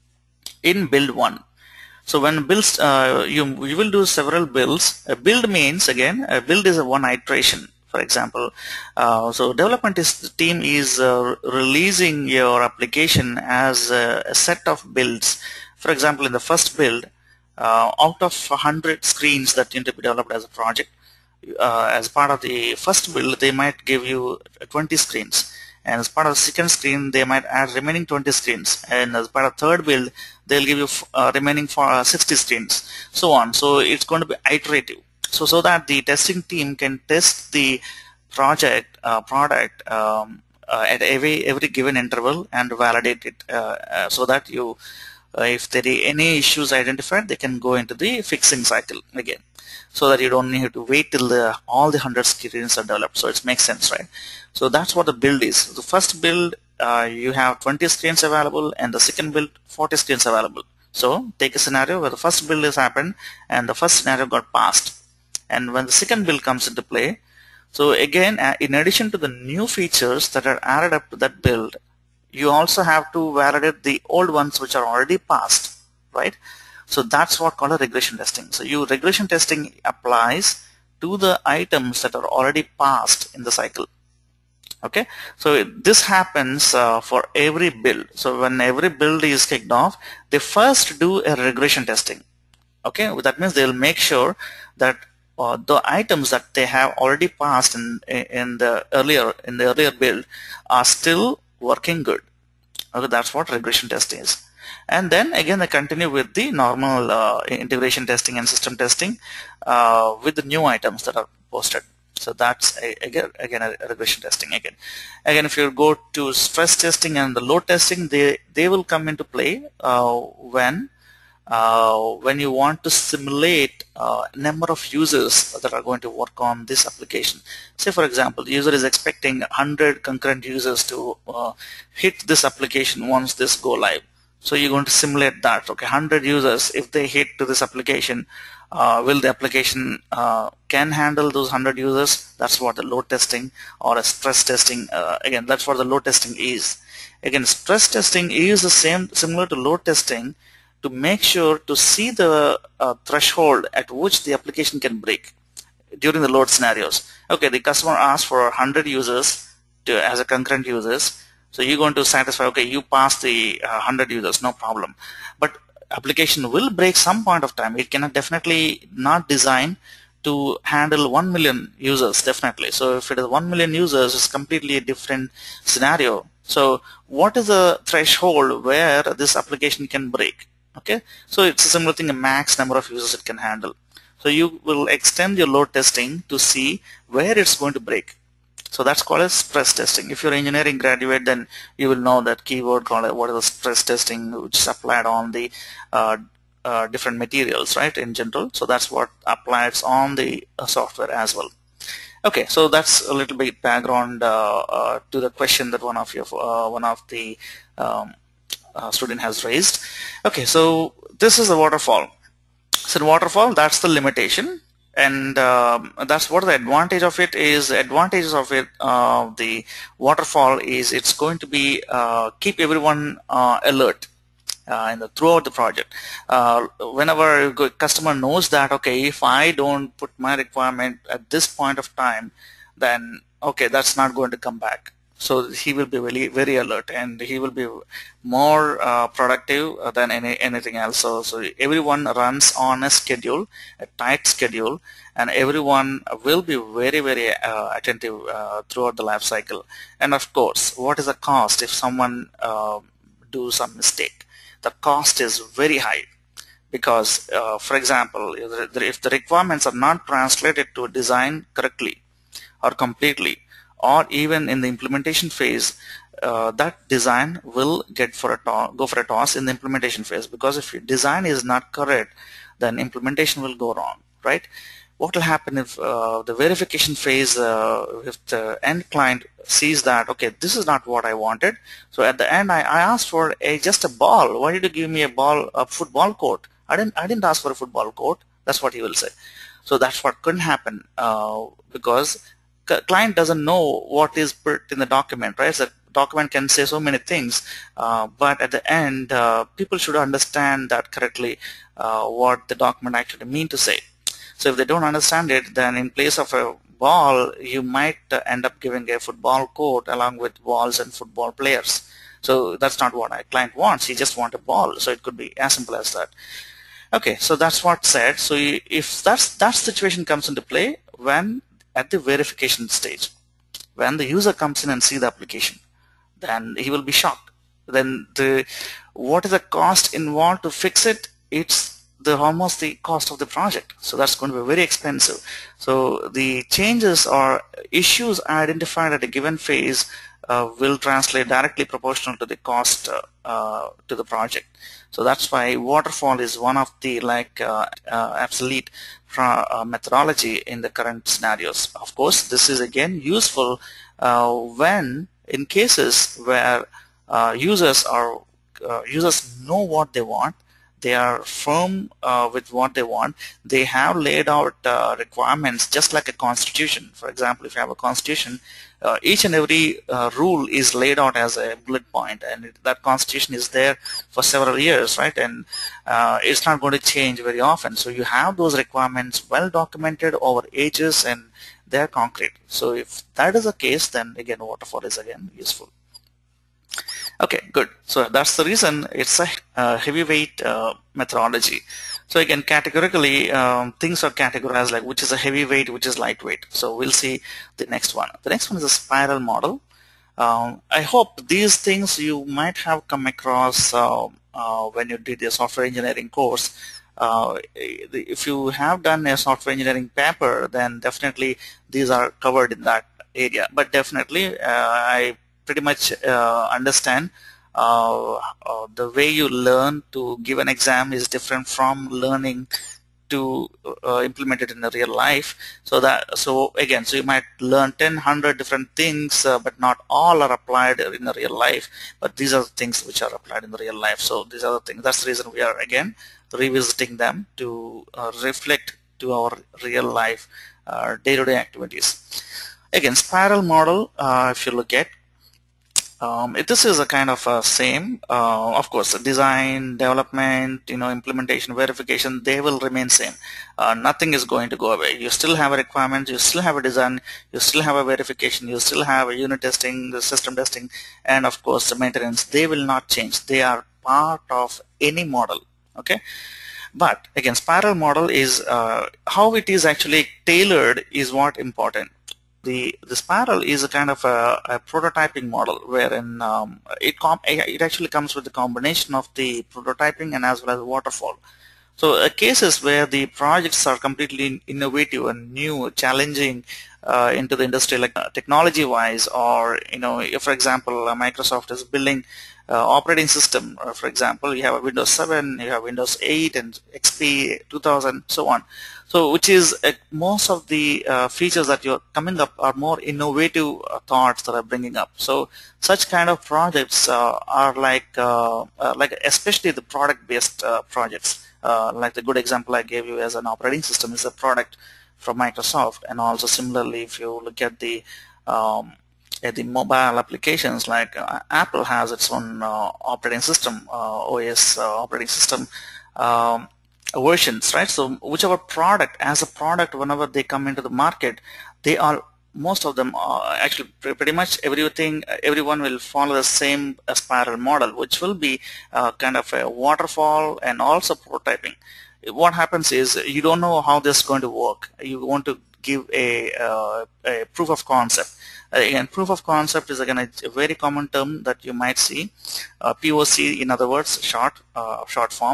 in build one. So when builds, uh, you, you will do several builds. A build means, again, a build is a one iteration. For example, uh, so development is, team is uh, releasing your application as a, a set of builds. For example, in the first build, uh, out of one hundred screens that need to be developed as a project, uh, as part of the first build, they might give you twenty screens. And as part of the second screen, they might add remaining twenty screens. And as part of third build, they'll give you uh, remaining for uh, sixty screens, so on. So it's going to be iterative. So so that the testing team can test the project uh, product um, uh, at every every given interval and validate it, uh, uh, so that you, uh, if there are any issues identified, they can go into the fixing cycle again, so that you don't need to wait till the, all the one hundred screens are developed. So it makes sense, right? So that's what the build is. The first build, uh, you have twenty screens available, and the second build, forty screens available. So take a scenario where the first build has happened and the first scenario got passed. And when the second build comes into play, so again, uh, in addition to the new features that are added up to that build, you also have to validate the old ones which are already passed, right? So that's what called a regression testing. So you regression testing applies to the items that are already passed in the cycle. Okay, so this happens uh, for every build. So when every build is kicked off, they first do a regression testing. Okay, that means they'll make sure that uh, the items that they have already passed in in the earlier in the earlier build are still working good. Okay, that's what regression testing is. And then again, they continue with the normal uh, integration testing and system testing uh, with the new items that are posted. So that's a, again, again a regression testing. Again, again, if you go to stress testing and the load testing, they they will come into play uh, when uh, when you want to simulate uh, number of users that are going to work on this application. Say for example, the user is expecting one hundred concurrent users to uh, hit this application once this go live. So you're going to simulate that. Okay, one hundred users, if they hit to this application, uh, will the application uh, can handle those one hundred users? That's what the load testing or a stress testing. Uh, again, that's what the load testing is. Again, stress testing is the same, similar to load testing, to make sure to see the uh, threshold at which the application can break during the load scenarios. Okay, the customer asks for one hundred users to, as a concurrent users. So you're going to satisfy, okay, you pass the uh, one hundred users, no problem. But application will break some point of time. It cannot definitely not design to handle one million users, definitely. So if it is one million users, it's completely a different scenario. So what is the threshold where this application can break? Okay, so it's a similar thing, a max number of users it can handle. So you will extend your load testing to see where it's going to break. So that's called as stress testing. If you're an engineering graduate, then you will know that keyword called what is the stress testing, which is applied on the uh, uh, different materials, right, in general. So that's what applies on the uh, software as well. Okay, so that's a little bit background uh, uh, to the question that one of your uh, one of the um, uh, student has raised. Okay, so this is the waterfall. So in waterfall, that's the limitation. And um, that's what the advantage of it is. The advantages of it, uh, the waterfall, is it's going to be uh, keep everyone uh, alert uh, in the, throughout the project. Uh, whenever a customer knows that, okay, if I don't put my requirement at this point of time, then okay, that's not going to come back. So he will be really very alert, and he will be more uh, productive than any anything else. So, so everyone runs on a schedule, a tight schedule, and everyone will be very very uh, attentive uh, throughout the life cycle. And of course, what is the cost if someone uh, do some mistake? The cost is very high, because uh, for example, if the requirements are not translated to a design correctly or completely, or even in the implementation phase, uh, that design will get for a to go for a toss in the implementation phase, because if your design is not correct, then implementation will go wrong, right? What will happen if uh, the verification phase, uh, if the end client sees that, okay, this is not what I wanted, so at the end I, I asked for a just a ball. Why did you give me a ball, a football court? I didn't I didn't ask for a football court. That's what he will say. So that's what couldn't happen, uh, because client doesn't know what is put in the document, right? So the document can say so many things, uh, but at the end, uh, people should understand that correctly, uh, what the document actually mean to say. So if they don't understand it, then in place of a ball, you might uh, end up giving a football court along with balls and football players. So that's not what a client wants. He just wants a ball. So it could be as simple as that. Okay, so that's what's said. So if that's that situation comes into play when at the verification stage, when the user comes in and see the application, then he will be shocked. Then the what is the cost involved to fix it? It's the almost the cost of the project. So that's going to be very expensive. So the changes or issues identified at a given phase uh, will translate directly proportional to the cost uh, uh, to the project. So that's why waterfall is one of the like uh, uh, obsolete uh, methodology in the current scenarios. Of course, this is again useful uh, when in cases where uh, users are uh, users know what they want. They are firm uh, with what they want. They have laid out uh, requirements just like a constitution. For example, if you have a constitution, uh, each and every uh, rule is laid out as a bullet point, and it, that constitution is there for several years, right? And uh, it's not going to change very often. So you have those requirements well documented over ages, and they're concrete. So if that is the case, then again, waterfall is again useful. Okay, good. So that's the reason it's a uh, heavyweight uh, methodology. So again, categorically, um, things are categorized like which is a heavyweight, which is lightweight. So we'll see the next one. The next one is a spiral model. Um, I hope these things you might have come across uh, uh, when you did your software engineering course. Uh, if you have done a software engineering paper, then definitely these are covered in that area. But definitely, uh, I pretty much uh, understand uh, uh, the way you learn to give an exam is different from learning to uh, implement it in the real life. So that so again, so you might learn ten, one hundred different things, uh, but not all are applied in the real life. But these are the things which are applied in the real life. So these are the things. That's the reason we are again revisiting them to uh, reflect to our real life uh, day-to-day activities. Again, spiral model. Uh, if you look at Um, this is a kind of a same, uh, of course, design, development, you know, implementation, verification, they will remain same. Uh, nothing is going to go away. You still have a requirement, you still have a design, you still have a verification, you still have a unit testing, the system testing, and of course the maintenance. They will not change. They are part of any model. Okay. But again, spiral model is uh, how it is actually tailored is what important. The, the spiral is a kind of a, a prototyping model wherein um, it, com it actually comes with the combination of the prototyping and as well as waterfall. So uh, cases where the projects are completely innovative and new, challenging uh, into the industry, like uh, technology wise, or you know, if, for example, uh, Microsoft is building uh, operating system. Uh, for example, you have a Windows seven, you have Windows eight, and X P two thousand, so on. So, which is uh, most of the uh, features that you're coming up are more innovative uh, thoughts that are bringing up. So, such kind of projects uh, are like, uh, uh, like especially the product-based uh, projects. Uh, like the good example I gave you as an operating system is a product from Microsoft, and also similarly, if you look at the um, at the mobile applications, like uh, Apple has its own uh, operating system, uh, O S uh, operating system. Um, versions, right? So whichever product, as a product, whenever they come into the market, they are, most of them are actually pretty much everything, everyone will follow the same uh, spiral model, which will be uh, kind of a waterfall and also prototyping. What happens is you don't know how this is going to work. You want to give a, uh, a proof of concept. Again, proof of concept is again a, a very common term that you might see. Uh, P O C, in other words, short, uh, short form.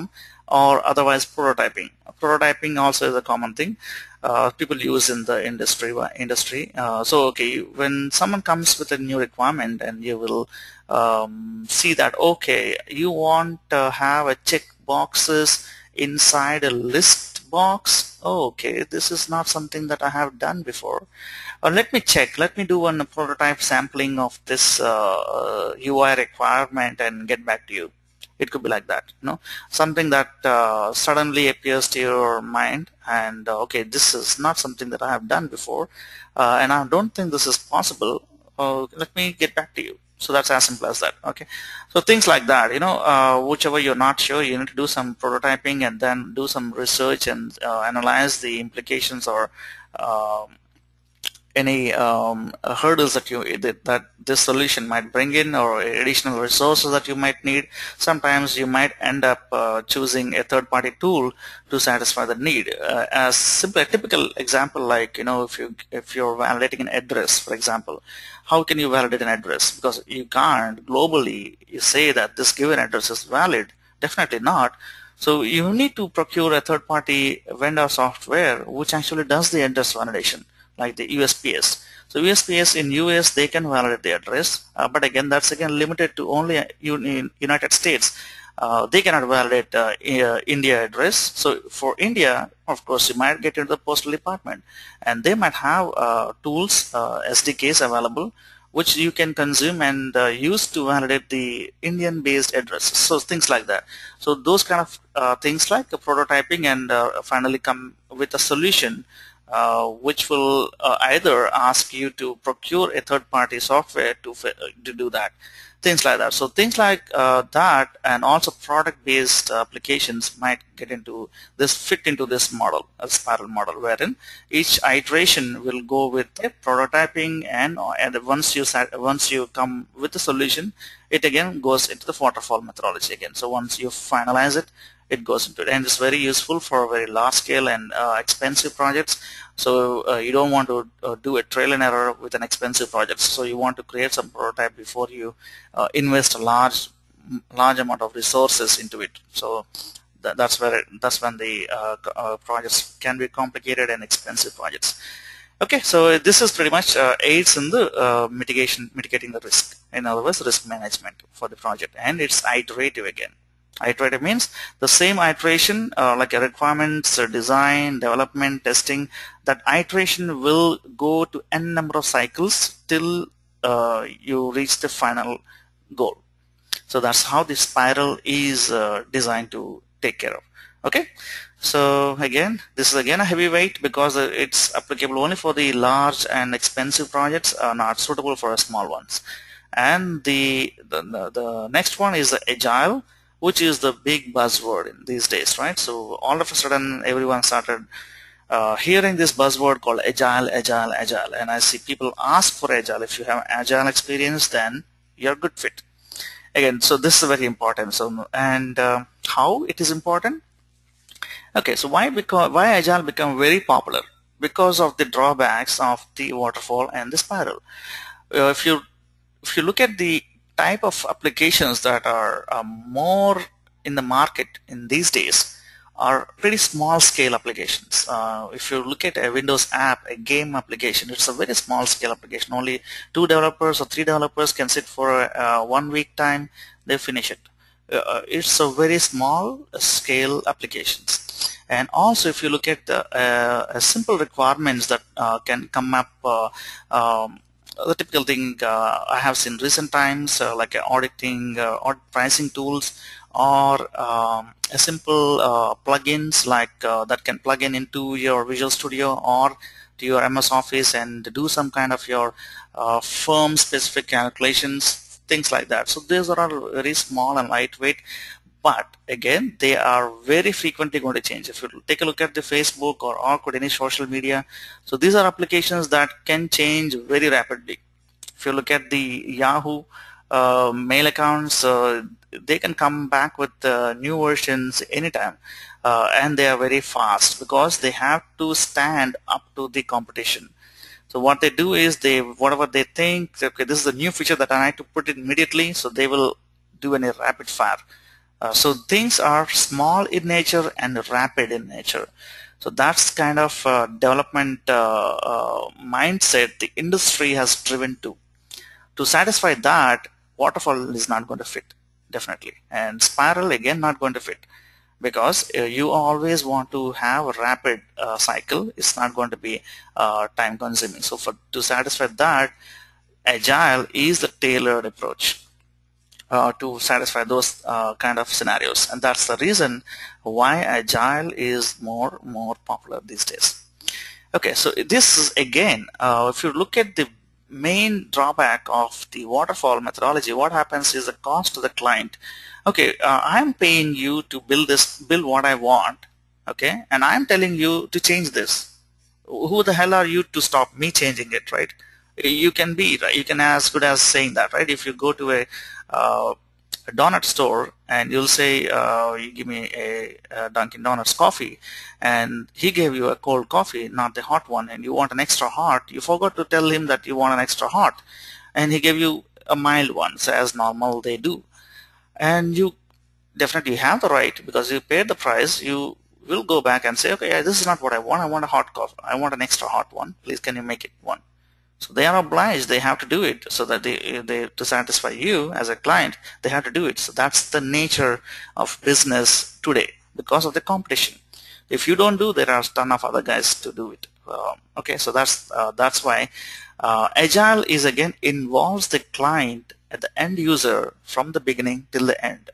or otherwise prototyping. Prototyping also is a common thing uh, people use in the industry. Industry. Uh, so okay, when someone comes with a new requirement, and you will um, see that okay, you want to have a check boxes inside a list box. Oh, okay, this is not something that I have done before. Uh, let me check. Let me do one prototype sampling of this uh, U I requirement and get back to you. It could be like that, you know, something that uh, suddenly appears to your mind, and uh, okay, this is not something that I have done before, uh, and I don't think this is possible. Uh, let me get back to you. So that's as simple as that. Okay, so things like that, you know, uh, whichever you're not sure, you need to do some prototyping and then do some research and uh, analyze the implications or um, any um, uh, hurdles that you that, that this solution might bring in, or additional resources that you might need. Sometimes you might end up uh, choosing a third-party tool to satisfy the need. Uh, as simple, a typical example, like, you know, if you if you're validating an address, for example, how can you validate an address? Because you can't globally you say that this given address is valid. Definitely not. So you need to procure a third-party vendor software which actually does the address validation, like the U S P S. So U S P S in U S, they can validate the address, uh, but again, that's again limited to only in United States. Uh, they cannot validate uh, India address. So for India, of course, you might get into the postal department, and they might have uh, tools, uh, S D Ks available, which you can consume and uh, use to validate the Indian-based addresses. So things like that. So those kind of uh, things like prototyping and uh, finally come with a solution Uh, which will uh, either ask you to procure a third-party software to to do that, things like that. So things like uh, that, and also product-based applications might get into this, fit into this model, a spiral model, wherein each iteration will go with a prototyping, and and once you once you come with the solution, it again goes into the waterfall methodology again. So once you finalize it, it goes into it, and it's very useful for very large scale and uh, expensive projects. So uh, you don't want to uh, do a trial and error with an expensive project. So you want to create some prototype before you uh, invest a large large amount of resources into it. So that, that's where it, that's when the uh, uh, projects can be complicated and expensive projects. Okay, so this is pretty much uh, aids in the uh, mitigation, mitigating the risk. In other words, risk management for the project, and it's iterative again. Iterative means the same iteration, uh, like a requirements, uh, design, development, testing. That iteration will go to n number of cycles till uh, you reach the final goal. So that's how the spiral is uh, designed to take care of. Okay, so again, this is again a heavyweight because it's applicable only for the large and expensive projects, uh, not suitable for small ones. And the, the the next one is the agile, which is the big buzzword in these days, right? So all of a sudden, everyone started uh, hearing this buzzword called agile, agile, agile, and I see people ask for agile. If you have agile experience, then you're a good fit. Again, so this is very important. So, and uh, how it is important? Okay, so why because why agile become very popular? Because of the drawbacks of the waterfall and the spiral. Uh, if you if you look at the type of applications that are uh, more in the market in these days, are pretty small scale applications. Uh, if you look at a Windows app, a game application, it's a very small scale application. Only two developers or three developers can sit for a, uh, one week time, they finish it. Uh, it's a very small scale applications. And also if you look at the uh, simple requiremements that uh, can come up, uh, um, the typical thing uh, I have seen recent times, uh, like uh, auditing, uh, audit pricing tools, or um, a simple uh, plugins like uh, that can plug in into your Visual Studio or to your M S Office and do some kind of your uh, firm specific calculations, things like that. So these are all very small and lightweight, but again, they are very frequently going to change. If you take a look at the Facebook or Orkut, any social media, so these are applications that can change very rapidly. If you look at the Yahoo uh, mail accounts, uh, they can come back with uh, new versions anytime, uh, and they are very fast because they have to stand up to the competition. So what they do is they, whatever they think, okay, this is a new feature that I need to put it immediately, so they will do any rapid fire. Uh, so things are small in nature and rapid in nature. So that's kind of uh, development uh, uh, mindset the industry has driven to. To satisfy that, waterfall is not going to fit, definitely. And spiral, again, not going to fit, because uh, you always want to have a rapid uh, cycle. It's not going to be uh, time consuming. So for to satisfy that, agile is the tailored approach uh, to satisfy those uh, kind of scenarios, and that's the reason why agile is more more popular these days. Okay, so this is again, uh, if you look at the main drawback of the waterfall methodology, what happens is the cost to the client. Okay, uh, I'm paying you to build this, build what I want, okay, and I'm telling you to change this. Who the hell are you to stop me changing it, right? You can be, right? You can as good as saying that, right? If you go to a, uh, a donut store and you'll say, uh, you give me a, a Dunkin' Donuts coffee, and he gave you a cold coffee, not the hot one, and you want an extra hot. You forgot to tell him that you want an extra hot, and he gave you a mild one, so as normal they do. And you definitely have the right, because you paid the price. You will go back and say, okay, this is not what I want. I want a hot coffee. I want an extra hot one. Please, can you make it one? So they are obliged. They have to do it, so that they, they to satisfy you as a client, they have to do it. So that's the nature of business today, because of the competition. If you don't do, there are a ton of other guys to do it. Um, okay, so that's uh, that's why uh, agile is again involves the client at the end user from the beginning till the end.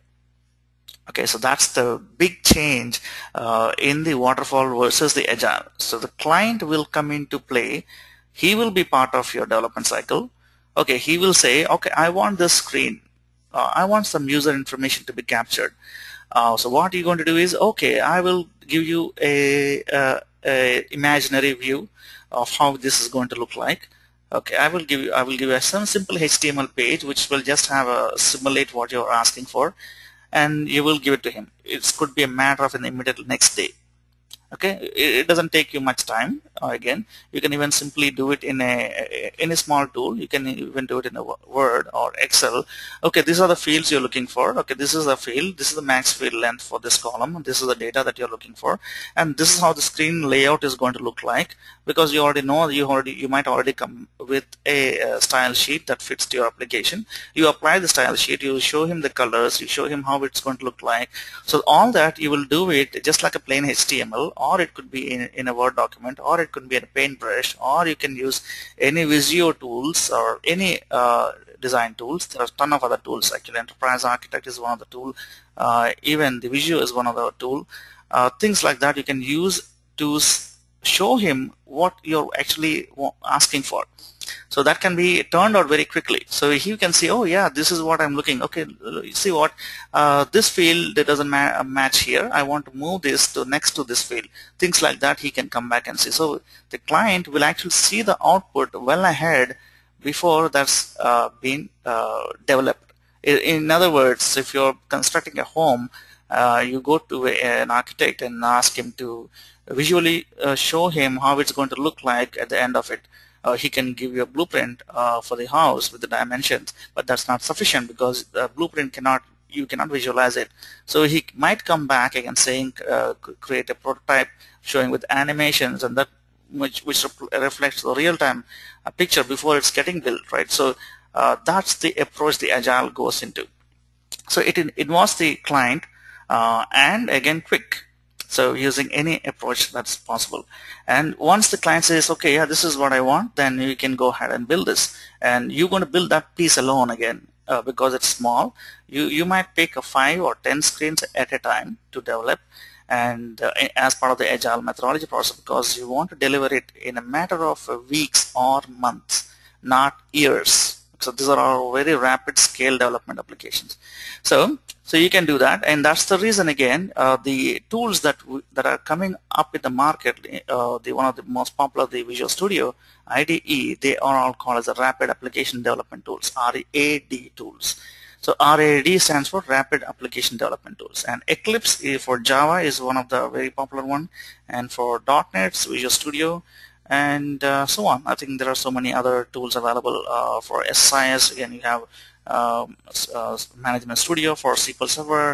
Okay, so that's the big change uh, in the waterfall versus the agile. So the client will come into play. He will be part of your development cycle. Okay, he will say, okay, I want this screen. Uh, I want some user information to be captured. Uh, so what you're going to do is, okay, I will give you a, a, a imaginary view of how this is going to look like. Okay, I will give you I will give you some simple H T M L page which will just have a simulate what you're asking for, and you will give it to him. It could be a matter of an immediate next day. Okay, it doesn't take you much time. Uh, again, you can even simply do it in a in a small tool. You can even do it in a Word or Excel. Okay, these are the fields you're looking for. Okay, this is the field. This is the max field length for this column. This is the data that you're looking for, and this is how the screen layout is going to look like. Because you already know, you already you might already come with a, a style sheet that fits to your application. You apply the style sheet. You show him the colors. You show him how it's going to look like. So all that you will do it just like a plain H T M L. Or it could be in, in a Word document, or it could be in a paintbrush, or you can use any Visio tools or any uh, design tools. There are a ton of other tools. Actually, Enterprise Architect is one of the tools. Uh, even the Visio is one of the tools. Uh, things like that you can use to show him what you're actually asking for. So that can be turned out very quickly. So he can see, oh yeah, this is what I'm looking. Okay, you see what, uh, this field that doesn't ma match here. I want to move this to next to this field. Things like that he can come back and see. So the client will actually see the output well ahead before that's uh, been uh, developed. In, in other words, if you're constructing a home, uh, you go to a, an architect and ask him to visually uh, show him how it's going to look like at the end of it. Uh, he can give you a blueprint uh, for the house with the dimensions, but that's not sufficient, because the blueprint cannot, you cannot visualize it. So he might come back again saying, uh, create a prototype showing with animations, and that which, which reflects the real-time uh, picture before it's getting built, right? So uh, that's the approach the agile goes into. So it involves the client uh, and again quick. So using any approach that's possible. And once the client says, okay, yeah, this is what I want, then you can go ahead and build this. And you're going to build that piece alone again uh, because it's small. You, you might pick a five or ten screens at a time to develop, and uh, as part of the agile methodology process, because you want to deliver it in a matter of weeks or months, not years. So these are all very rapid scale development applications. So, so you can do that, and that's the reason again uh, the tools that that are coming up in the market. Uh, the one of the most popular, the Visual Studio, I D E, they are all called as the Rapid Application Development Tools, R A D tools. So R A D stands for Rapid Application Development Tools, and Eclipse for Java is one of the very popular one, and for dot net, Visual Studio, and uh, so on. I think there are so many other tools available uh, for S I S. Again, you have um, uh, Management Studio for S Q L Server,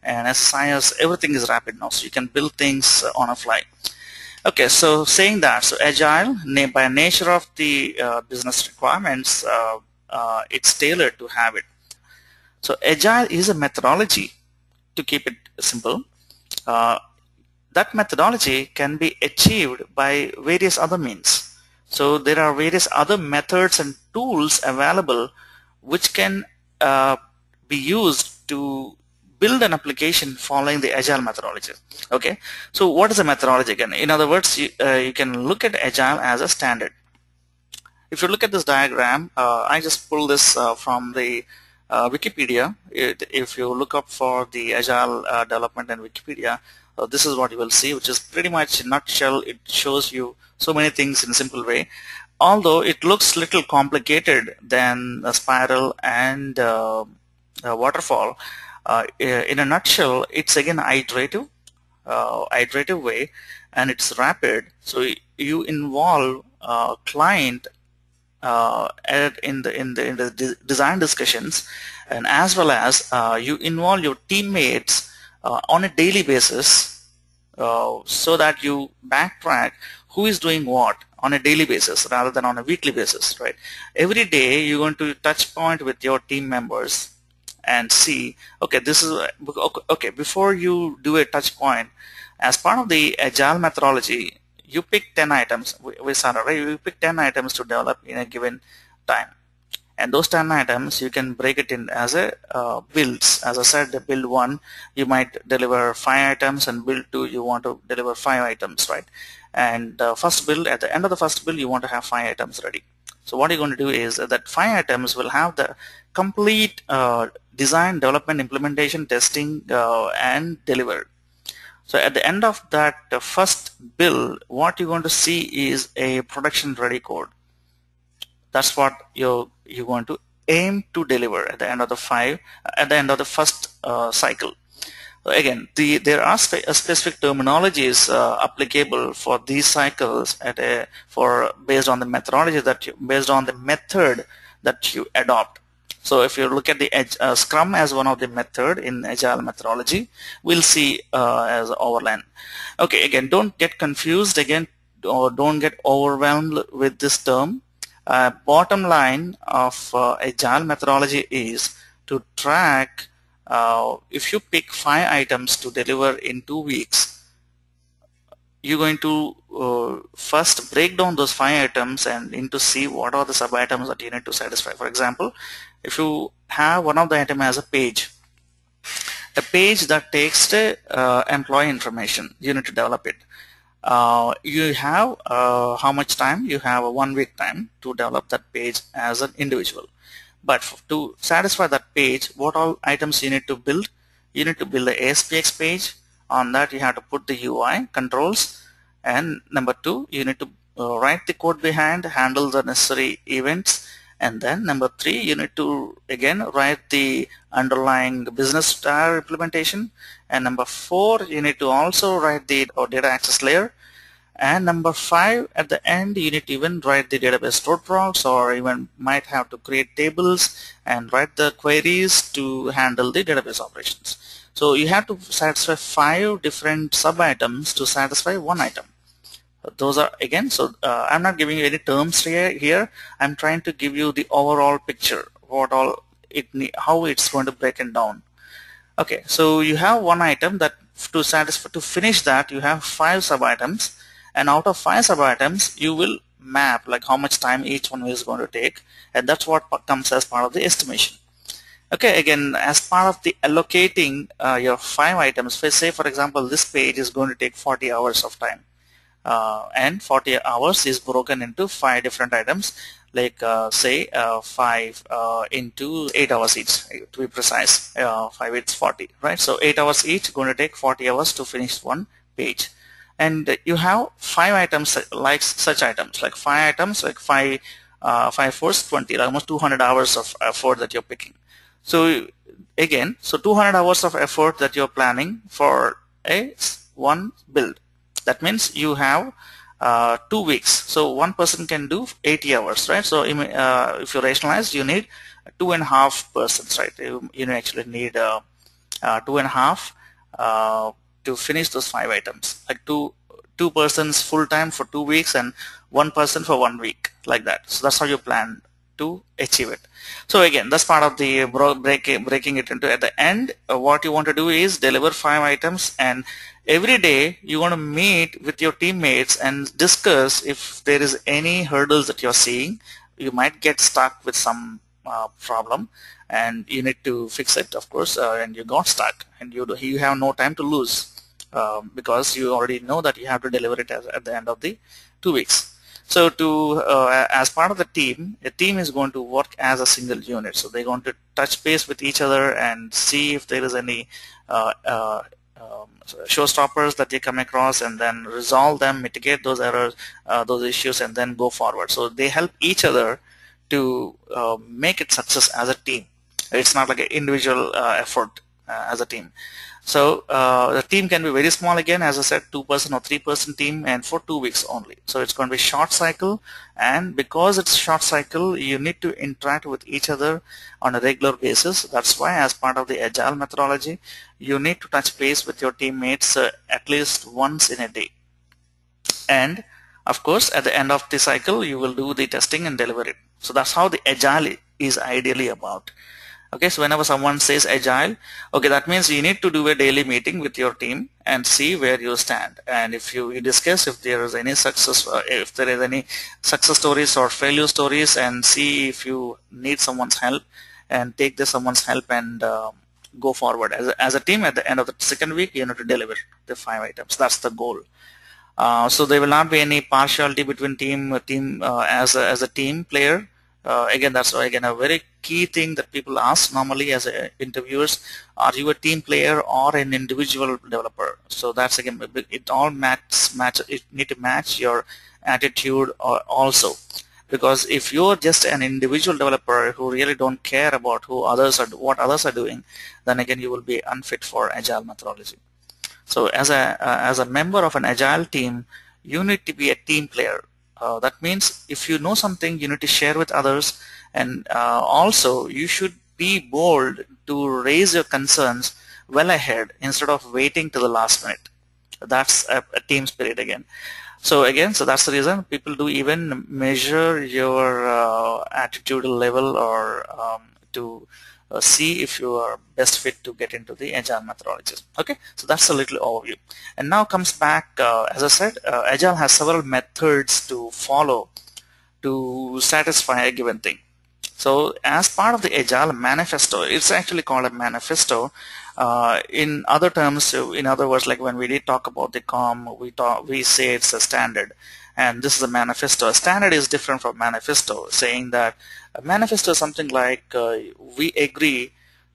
and S S I S, everything is rapid now, so you can build things on a fly. Okay, so saying that, so agile, by nature of the uh, business requirements, uh, uh, it's tailored to have it. So agile is a methodology, to keep it simple. Uh, that methodology can be achieved by various other means. So there are various other methods and tools available which can uh, be used to build an application following the agile methodology. Okay, so what is a methodology again? In other words, you, uh, you can look at agile as a standard. If you look at this diagram, uh, I just pulled this uh, from the uh, Wikipedia. It, if you look up for the agile uh, development in Wikipedia, uh, this is what you will see, which is pretty much in a nutshell. It shows you so many things in a simple way. Although it looks little complicated than a spiral and uh, a waterfall, uh, in a nutshell, it's again iterative, uh, iterative way, and it's rapid. So you involve uh, client uh, in the in the in the de design discussions, and as well as uh, you involve your teammates uh, on a daily basis, uh, so that you backtrack who is doing what on a daily basis rather than on a weekly basis, right? Every day you're going to touch point with your team members and see, okay, this is okay. Before you do a touch point, as part of the agile methodology, you pick ten items. We started, right? You pick ten items to develop in a given time, and those ten items you can break it in as a uh, builds. As I said, the build one you might deliver five items, and build two you want to deliver five items, right? And uh, first build, at the end of the first build, you want to have five items ready. So what you're going to do is that five items will have the complete uh, design, development, implementation, testing, uh, and delivered. So at the end of that uh, first build, what you're going to see is a production ready code. That's what you're you're going to aim to deliver at the end of the five, at the end of the first uh, cycle. Again, the, there are spe specific terminologies uh, applicable for these cycles at a for based on the methodology that you based on the method that you adopt. So if you look at the uh, Scrum as one of the method in agile methodology, we'll see uh, as overland. Okay, again, don't get confused again, or don't get overwhelmed with this term. Uh, bottom line of uh, agile methodology is to track. Uh, if you pick five items to deliver in two weeks, you're going to uh, first break down those five items and into see what are the sub items that you need to satisfy. For example, if you have one of the item as a page, a page that takes the uh, employee information, you need to develop it. Uh, you have uh, how much time? You have a one week time to develop that page as an individual. But to satisfy that page, what all items you need to build? You need to build the A S P X page. On that, you have to put the U I controls. And number two, you need to uh, write the code behind, handle the necessary events. And then number three, you need to again write the underlying business star implementation. And number four, you need to also write the or data access layer. And number five, at the end, you need to even write the database stored procs, or even might have to create tables and write the queries to handle the database operations. So you have to satisfy five different sub items to satisfy one item. Those are again, so uh, I'm not giving you any terms here. Here, I'm trying to give you the overall picture, what all it how it's going to break it down. Okay, so you have one item that to satisfy to finish that you have five sub items. And out of five sub items, you will map like how much time each one is going to take, and that's what comes as part of the estimation. Okay, again, as part of the allocating uh, your five items, say for example, this page is going to take forty hours of time, uh, and forty hours is broken into five different items, like uh, say uh, five uh, into eight hours each, to be precise. Uh, five it's forty, right? So eight hours each, going to take forty hours to finish one page. And you have five items like such items, like five items, like five, uh, five fours, twenty, almost two hundred hours of effort that you're picking. So again, so two hundred hours of effort that you're planning for a one build. That means you have uh, two weeks. So one person can do eighty hours, right? So uh, if you rationalize, you need two and a half persons, right? You, you actually need uh, uh, two and a half uh, to finish those five items, like two two persons full time for two weeks and one person for one week, like that. So that's how you plan to achieve it. So again, that's part of the breaking breaking it into. At the end, uh, what you want to do is deliver five items, and every day you want to meet with your teammates and discuss if there is any hurdles that you're seeing. You might get stuck with some uh, problem and you need to fix it, of course, uh, and you got stuck and you you have no time to lose, um, because you already know that you have to deliver it as, at the end of the two weeks. So to uh, as part of the team, a team is going to work as a single unit. So they're going to touch base with each other and see if there is any uh, uh, um, showstoppers that they come across, and then resolve them, mitigate those errors, uh, those issues, and then go forward. So they help each other to uh, make it success as a team. It's not like an individual uh, effort uh, as a team. So uh, the team can be very small, again, as I said, two person or three person team, and for two weeks only. So it's going to be short cycle, and because it's short cycle, you need to interact with each other on a regular basis. That's why, as part of the agile methodology, you need to touch base with your teammates uh, at least once in a day. And of course, at the end of the cycle, you will do the testing and deliver it. So that's how the agile is ideally about. Okay, so whenever someone says agile, okay, that means you need to do a daily meeting with your team and see where you stand. And if you, you discuss if there is any success, uh, if there is any success stories or failure stories, and see if you need someone's help, and take the someone's help and uh, go forward as a, as a team. At the end of the second week, you need to deliver the five items. That's the goal. Uh, so there will not be any partiality between team team uh, as a, as a team player. Uh, again, that's again a very key thing that people ask normally as a, interviewers: are you a team player or an individual developer? So that's again, it all match match. It need to match your attitude or also, because if you're just an individual developer who really don't care about who others are, what others are doing, then again you will be unfit for agile methodology. So as a uh, as a member of an agile team, you need to be a team player. Uh, that means if you know something, you need to share with others, and uh, also you should be bold to raise your concerns well ahead instead of waiting to the last minute. That's a, a team spirit again. So again, so that's the reason people do even measure your uh, attitudinal level, or um, to uh, see if you are best fit to get into the agile methodologies. Okay, so that's a little overview. And now comes back, uh, as I said, uh, agile has several methods to follow to satisfy a given thing. So as part of the agile manifesto, it's actually called a manifesto. Uh, in other terms, in other words, like when we did talk about the C O M, we talk, we say it's a standard, and this is a manifesto. A standard is different from manifesto, saying that a manifesto is something like uh, we agree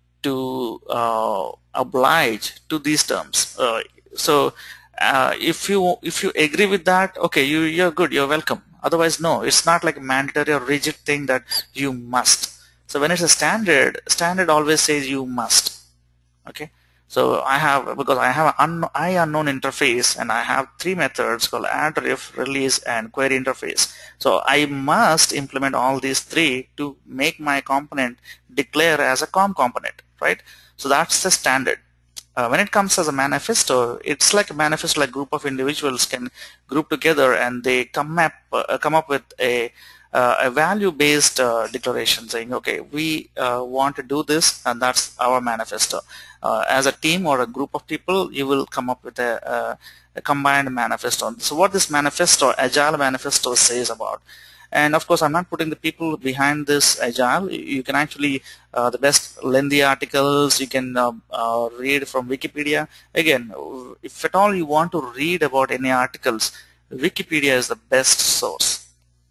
to uh, oblige to these terms. Uh, so uh, if you if you agree with that, okay, you you're good, you're welcome. Otherwise, no, it's not like a mandatory or rigid thing that you must. So when it's a standard, standard always says you must. Okay, so I have, because I have an un, I unknown interface, and I have three methods called add, ref, release, and query interface. So I must implement all these three to make my component declare as a C O M component, right? So that's the standard. Uh, when it comes as a manifesto, it's like a manifesto, like group of individuals can group together and they come up uh, come up with a uh, a value-based uh, declaration saying, okay, we uh, want to do this, and that's our manifesto. Uh, as a team or a group of people, you will come up with a, a, a combined manifesto. So what this manifesto, agile manifesto, says about. And of course, I'm not putting the people behind this agile. You can actually, uh, the best lengthy articles you can uh, uh, read from Wikipedia. Again, if at all you want to read about any articles, Wikipedia is the best source.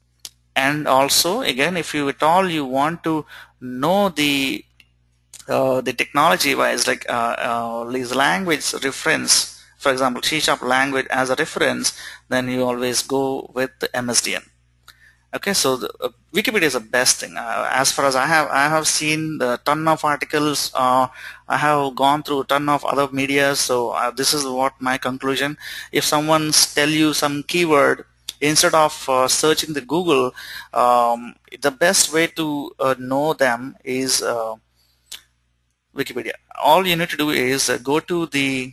And also, again, if you at all you want to know the uh, the technology wise, like uh, uh, these language reference, for example, C sharp language as a reference, then you always go with the M S D N. Okay, so the, uh, Wikipedia is the best thing. Uh, as far as I have, I have seen a ton of articles. Uh, I have gone through a ton of other media. So uh, this is what my conclusion. If someone's tell you some keyword, instead of uh, searching the Google, um, the best way to uh, know them is uh, Wikipedia. All you need to do is uh, go to the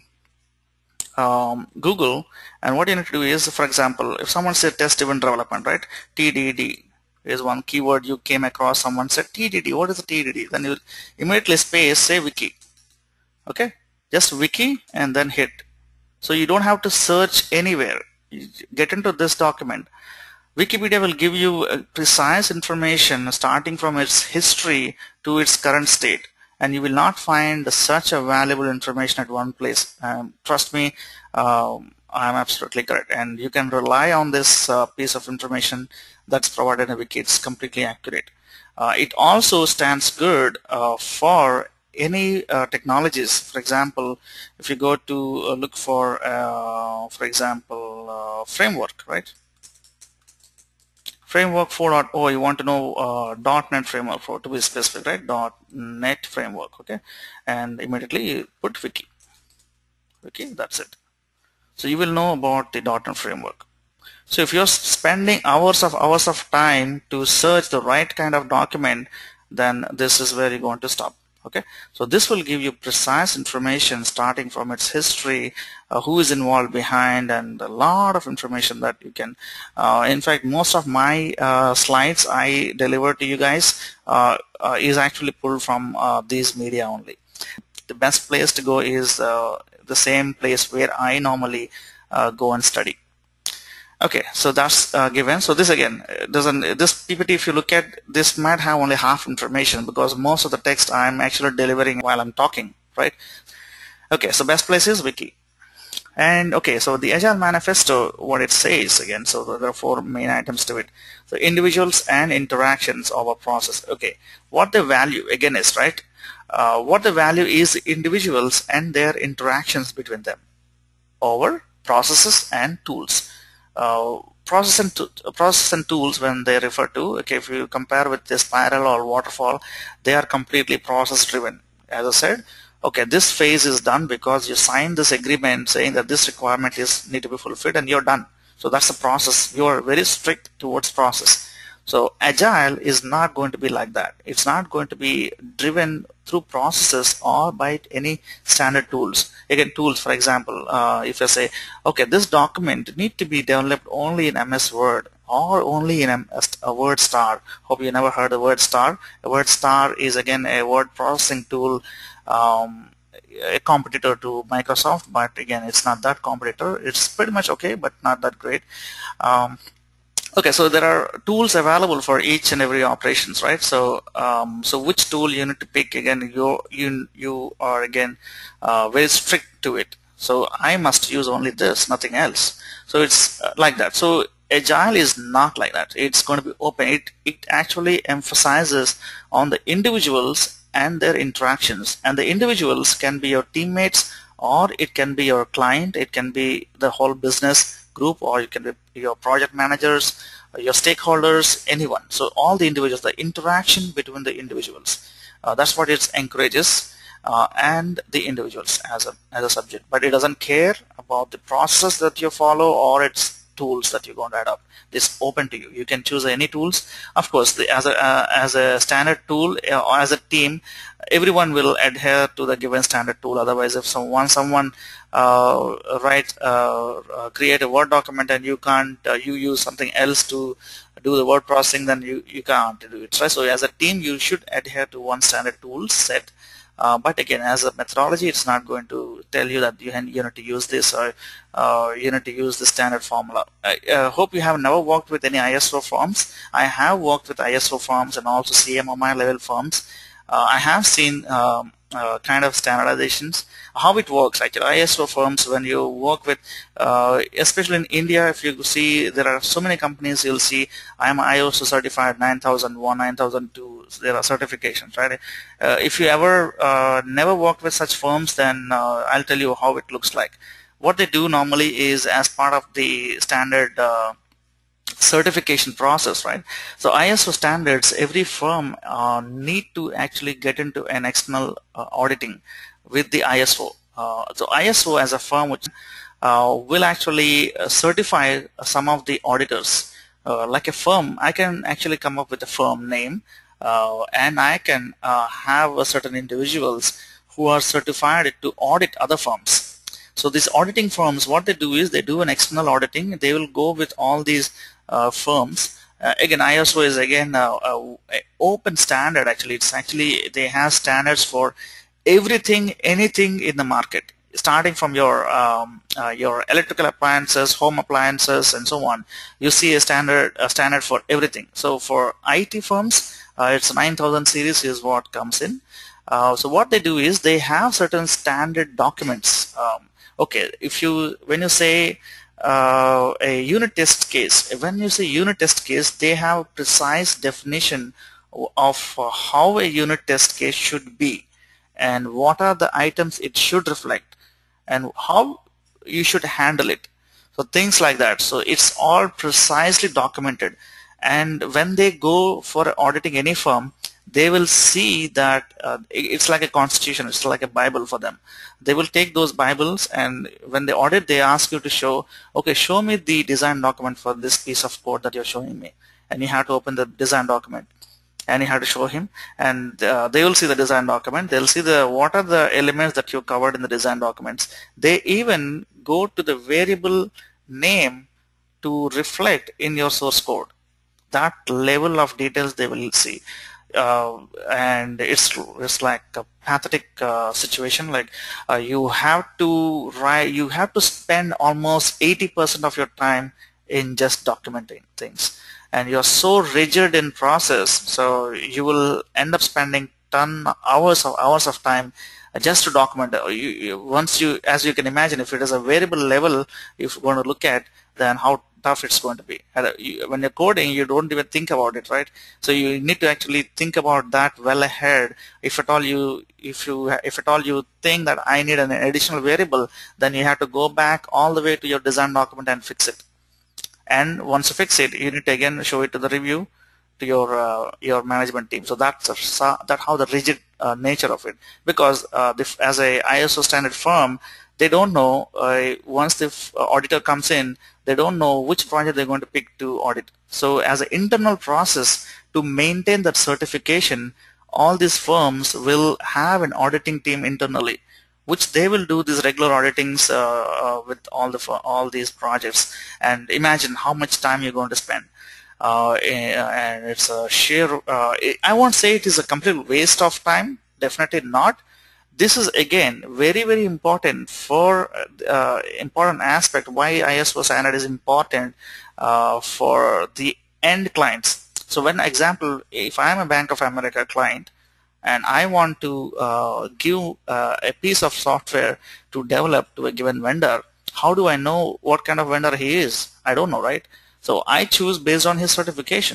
um, Google, and what you need to do is, for example, if someone said test driven development, right? T D D is one keyword you came across. Someone said T D D. What is the T D D? Then you immediately space say wiki. Okay, just wiki and then hit. So you don't have to search anywhere. You get into this document. Wikipedia will give you uh, precise information starting from its history to its current state, and you will not find such a valuable information at one place. Um, trust me, um, I'm absolutely correct, and you can rely on this uh, piece of information that's provided in Wiki. It's completely accurate. Uh, it also stands good uh, for any uh, technologies. For example, if you go to uh, look for, uh, for example, uh, framework, right? Framework four point oh, you want to know uh, .NET framework for to be specific, right? .NET framework, okay? And immediately you put wiki. Okay, that's it. So you will know about the .NET framework. So if you're spending hours of hours of time to search the right kind of document, then this is where you're going to stop. Okay, so this will give you precise information starting from its history, uh, who is involved behind, and a lot of information that you can uh, in fact, most of my uh, slides I deliver to you guys uh, uh, is actually pulled from uh, these media only. The best place to go is uh, the same place where I normally uh, go and study. Okay, so that's uh, given. So this again doesn't, this P P T, if you look at this, might have only half information because most of the text I'm actually delivering while I'm talking, right? Okay, so best place is wiki. And okay, so the Agile Manifesto, what it says again, so there are four main items to it. So individuals and interactions of a process. Okay, what the value again is, right? Uh, what the value is individuals and their interactions between them over processes and tools. Uh, process and to, process and tools, when they refer to, okay, if you compare with the spiral or waterfall, they are completely process driven. As I said, okay, this phase is done because you signed this agreement saying that this requirement is need to be fulfilled, and you're done. So that's the process. You are very strict towards process. So Agile is not going to be like that. It's not going to be driven through processes or by any standard tools. Again, tools, for example, uh, if I say, okay, this document need to be developed only in M S Word or only in a, a word star. Hope you never heard of word star. A word star is again a word processing tool, um, a competitor to Microsoft, but again, it's not that competitor. It's pretty much okay, but not that great. Um, Okay, so there are tools available for each and every operations, right? So, um, so which tool you need to pick? Again, you you you are again uh, very strict to it. So I must use only this, nothing else. So it's uh, like that. So Agile is not like that. It's going to be open. It it actually emphasizes on the individuals and their interactions. And the individuals can be your teammates, or it can be your client. It can be the whole business group, or you can be your project managers, your stakeholders, anyone. So all the individuals, the interaction between the individuals, uh, that's what it encourages, uh, and the individuals as a as a subject. But it doesn't care about the process that you follow or its tools that you're going to adopt. It's open to you. You can choose any tools. Of course, the, as a uh, as a standard tool uh, or as a team, everyone will adhere to the given standard tool. Otherwise, if someone someone uh, write uh, uh, create a Word document and you can't uh, you use something else to do the word processing, then you you can't do it, right? So as a team, you should adhere to one standard tool set. Uh, but again, as a methodology, it's not going to tell you that you, you need to use this or uh, you need to use the standard formula. I uh, hope you have never worked with any I S O firms. I have worked with I S O firms and also C M M I level firms. Uh, I have seen um, uh, kind of standardizations, how it works. Actually, I S O firms, when you work with, uh, especially in India, if you see, there are so many companies, you'll see, I'm I S O certified nine thousand one, nine thousand two, there are certifications, right? Uh, if you ever uh, never worked with such firms, then uh, I'll tell you how it looks like. What they do normally is, as part of the standard uh, certification process, right? So I S O standards, every firm uh, need to actually get into an external uh, auditing with the I S O. Uh, so I S O as a firm which uh, will actually uh, certify some of the auditors. Uh, like a firm, I can actually come up with a firm name uh, and I can uh, have a certain individuals who are certified to audit other firms. So these auditing firms, what they do is they do an external auditing. They will go with all these uh, firms. Uh, again, I S O is again uh, uh, open standard. Actually, it's actually they have standards for everything, anything in the market, starting from your um, uh, your electrical appliances, home appliances, and so on. You see a standard a standard for everything. So for I T firms, uh, it's nine thousand series is what comes in. Uh, so what they do is they have certain standard documents. Um, okay, if you when you say uh, a unit test case, when you say unit test case, they have a precise definition of uh, how a unit test case should be, and what are the items it should reflect, and how you should handle it. So things like that. So it's all precisely documented, and when they go for auditing any firm, they will see that uh, it's like a constitution, it's like a Bible for them. They will take those Bibles, and when they audit, they ask you to show, okay, show me the design document for this piece of code that you're showing me, and you have to open the design document, and you have to show him, and uh, they will see the design document. They'll see the what are the elements that you covered in the design documents. They even go to the variable name to reflect in your source code. That level of details they will see. Uh, and it's it's like a pathetic uh, situation. Like uh, you have to write, you have to spend almost eighty percent of your time in just documenting things, and you're so rigid in process, so you will end up spending ton hours of hours of time just to document. You, you, once you, as you can imagine, if it is a variable level, if you're going to look at, then how tough it's going to be. When you're coding, you don't even think about it, right? So you need to actually think about that well ahead. If at all you, if you, if at all you think that I need an additional variable, then you have to go back all the way to your design document and fix it. And once you fix it, you need to again show it to the review, to your uh, your management team. So that's a, that how the rigid uh, nature of it. Because uh, the, as a I S O standard firm, they don't know uh, once the auditor comes in, they don't know which project they're going to pick to audit. So as an internal process to maintain that certification, all these firms will have an auditing team internally, which they will do these regular auditings uh, uh, with all the all these projects. And imagine how much time you're going to spend. Uh, and it's a sheer, uh, I won't say it is a complete waste of time, definitely not. This is again very very important for uh, important aspect why I S O standard is important uh, for the end clients. So when example, if I am a Bank of America client and I want to uh, give uh, a piece of software to develop to a given vendor, how do I know what kind of vendor he is? I don't know, right? So I choose based on his certification.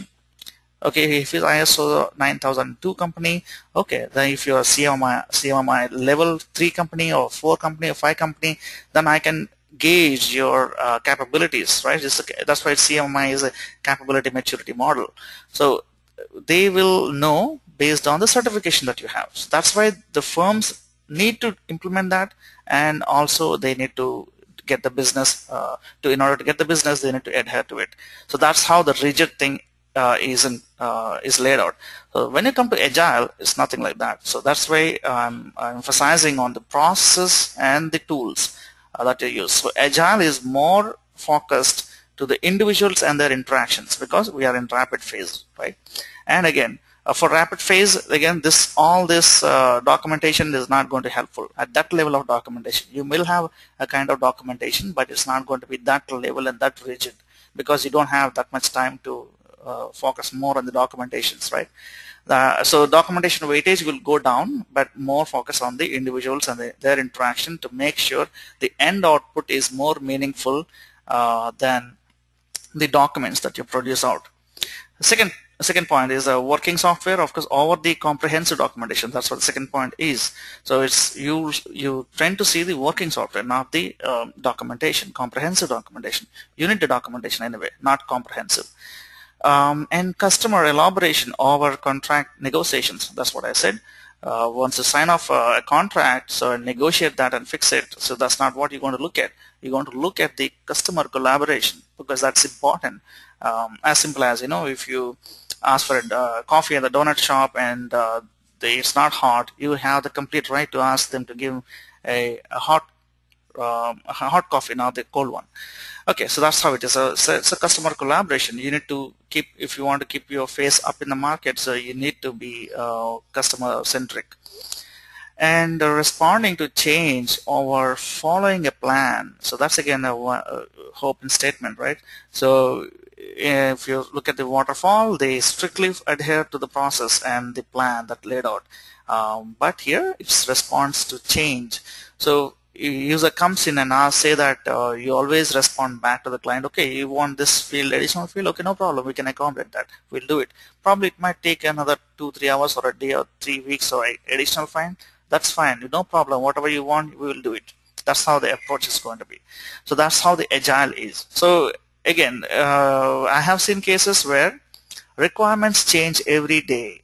Okay, if it's I S O nine thousand two company, okay, then if you're C M M I, C M M I level three company or four company or five company, then I can gauge your uh, capabilities, right? It's a, that's why C M M I is a capability maturity model. So they will know based on the certification that you have. So that's why the firms need to implement that, and also they need to get the business uh, to in order to get the business, they need to adhere to it. So that's how the rigid thing Uh, is in, uh, is laid out. So when you come to agile, it's nothing like that. So that's why I'm, I'm emphasizing on the process and the tools uh, that you use. So agile is more focused to the individuals and their interactions, because we are in rapid phase, right? And again, uh, for rapid phase, again, this all this uh, documentation is not going to be helpful at that level of documentation. You will have a kind of documentation, but it's not going to be that level and that rigid, because you don't have that much time to Uh, focus more on the documentations, right? Uh, so documentation weightage will go down, but more focus on the individuals and the, their interaction to make sure the end output is more meaningful uh, than the documents that you produce out. The second second point is uh, working software, of course, over the comprehensive documentation. That's what the second point is. So it's you you tend to see the working software, not the um, documentation, comprehensive documentation. You need the documentation anyway, not comprehensive. Um, and customer elaboration over contract negotiations. That's what I said. Uh, once you sign off uh, a contract, so negotiate that and fix it. So that's not what you're going to look at. You're going to look at the customer collaboration, because that's important. Um, as simple as, you know, if you ask for a uh, coffee at the donut shop and uh, they, it's not hot, you have the complete right to ask them to give a, a hot um, a hot coffee, not the cold one. Okay, so that's how it is. So, so it's a customer collaboration. You need to keep, if you want to keep your face up in the market, so you need to be uh, customer centric. And uh, responding to change or following a plan. So that's again a, a hope and statement, right? So if you look at the waterfall, they strictly adhere to the process and the plan that laid out. Um, but here it's response to change. So user comes in and asks, say that uh, you always respond back to the client, okay, you want this field, additional field, okay, no problem, we can accommodate that, we'll do it. Probably it might take another two, three hours or a day or three weeks or additional fine. That's fine, no problem, whatever you want, we will do it. That's how the approach is going to be. So that's how the agile is. So again, uh, I have seen cases where requirements change every day.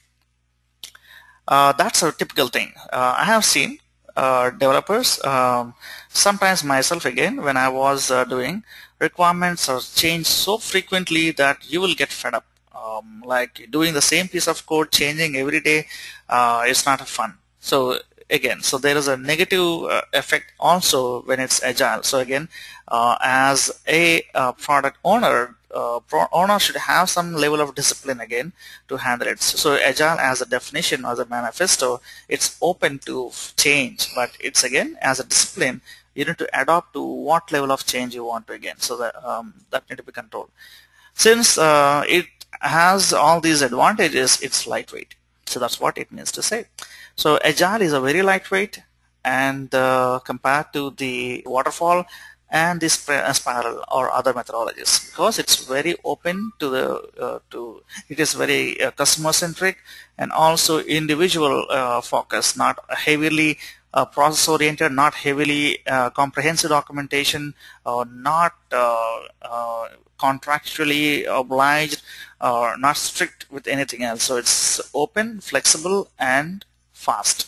Uh, that's a typical thing. Uh, I have seen uh, developers, um, sometimes myself again, when I was uh, doing, requirements are changed so frequently that you will get fed up. Um, like doing the same piece of code, changing every day, uh, it's not fun. So again, so there is a negative uh, effect also when it's agile. So again, uh, as a uh, product owner, uh, pro owner should have some level of discipline again to handle it. So, so agile as a definition, as a manifesto, it's open to change, but it's again as a discipline, you need to adopt to what level of change you want to again. So that um, that need to be controlled. Since uh, it has all these advantages, it's lightweight. So that's what it means to say. So agile is a very lightweight, and uh, compared to the waterfall and the spiral or other methodologies, because it's very open to the uh, to it is very uh, customer centric and also individual uh, focus, not heavily uh, process oriented, not heavily uh, comprehensive documentation, or not uh, uh, contractually obliged, or not strict with anything else. So it's open, flexible, and fast.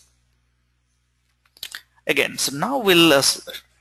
Again, so now we'll uh,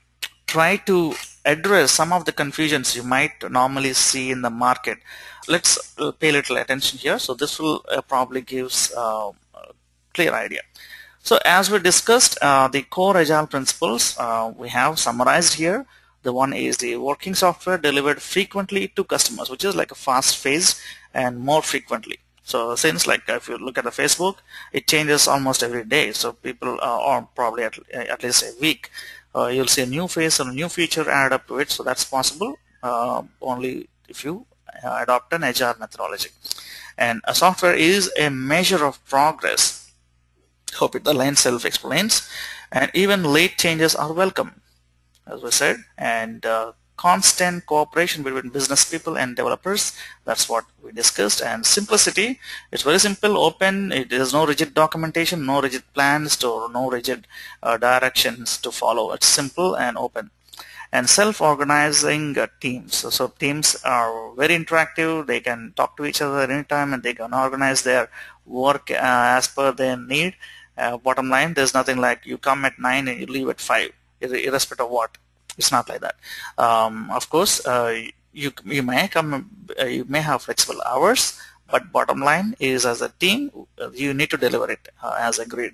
try to address some of the confusions you might normally see in the market. Let's uh, pay a little attention here. So this will uh, probably gives uh, a clear idea. So as we discussed, uh, the core agile principles uh, we have summarized here. The one is the working software delivered frequently to customers, which is like a fast phase and more frequently. So since like if you look at the Facebook, it changes almost every day. So people, uh, or probably at, at least a week, uh, you'll see a new phase and a new feature add up to it. So that's possible uh, only if you uh, adopt an agile methodology. And a software is a measure of progress. Hope it, the line self-explains. And even late changes are welcome, as we said, and uh, constant cooperation between business people and developers. That's what we discussed. And simplicity, it's very simple, open. It is no rigid documentation, no rigid plans, to no rigid uh, directions to follow. It's simple and open. And self-organizing uh, teams. So, so teams are very interactive. They can talk to each other at any time, and they can organize their work uh, as per their need. Uh, bottom line, there's nothing like you come at nine and you leave at five, irrespective of what. It's not like that. Um, of course, uh, you you may come, uh, you may have flexible hours, but bottom line is, as a team, uh, you need to deliver it uh, as agreed.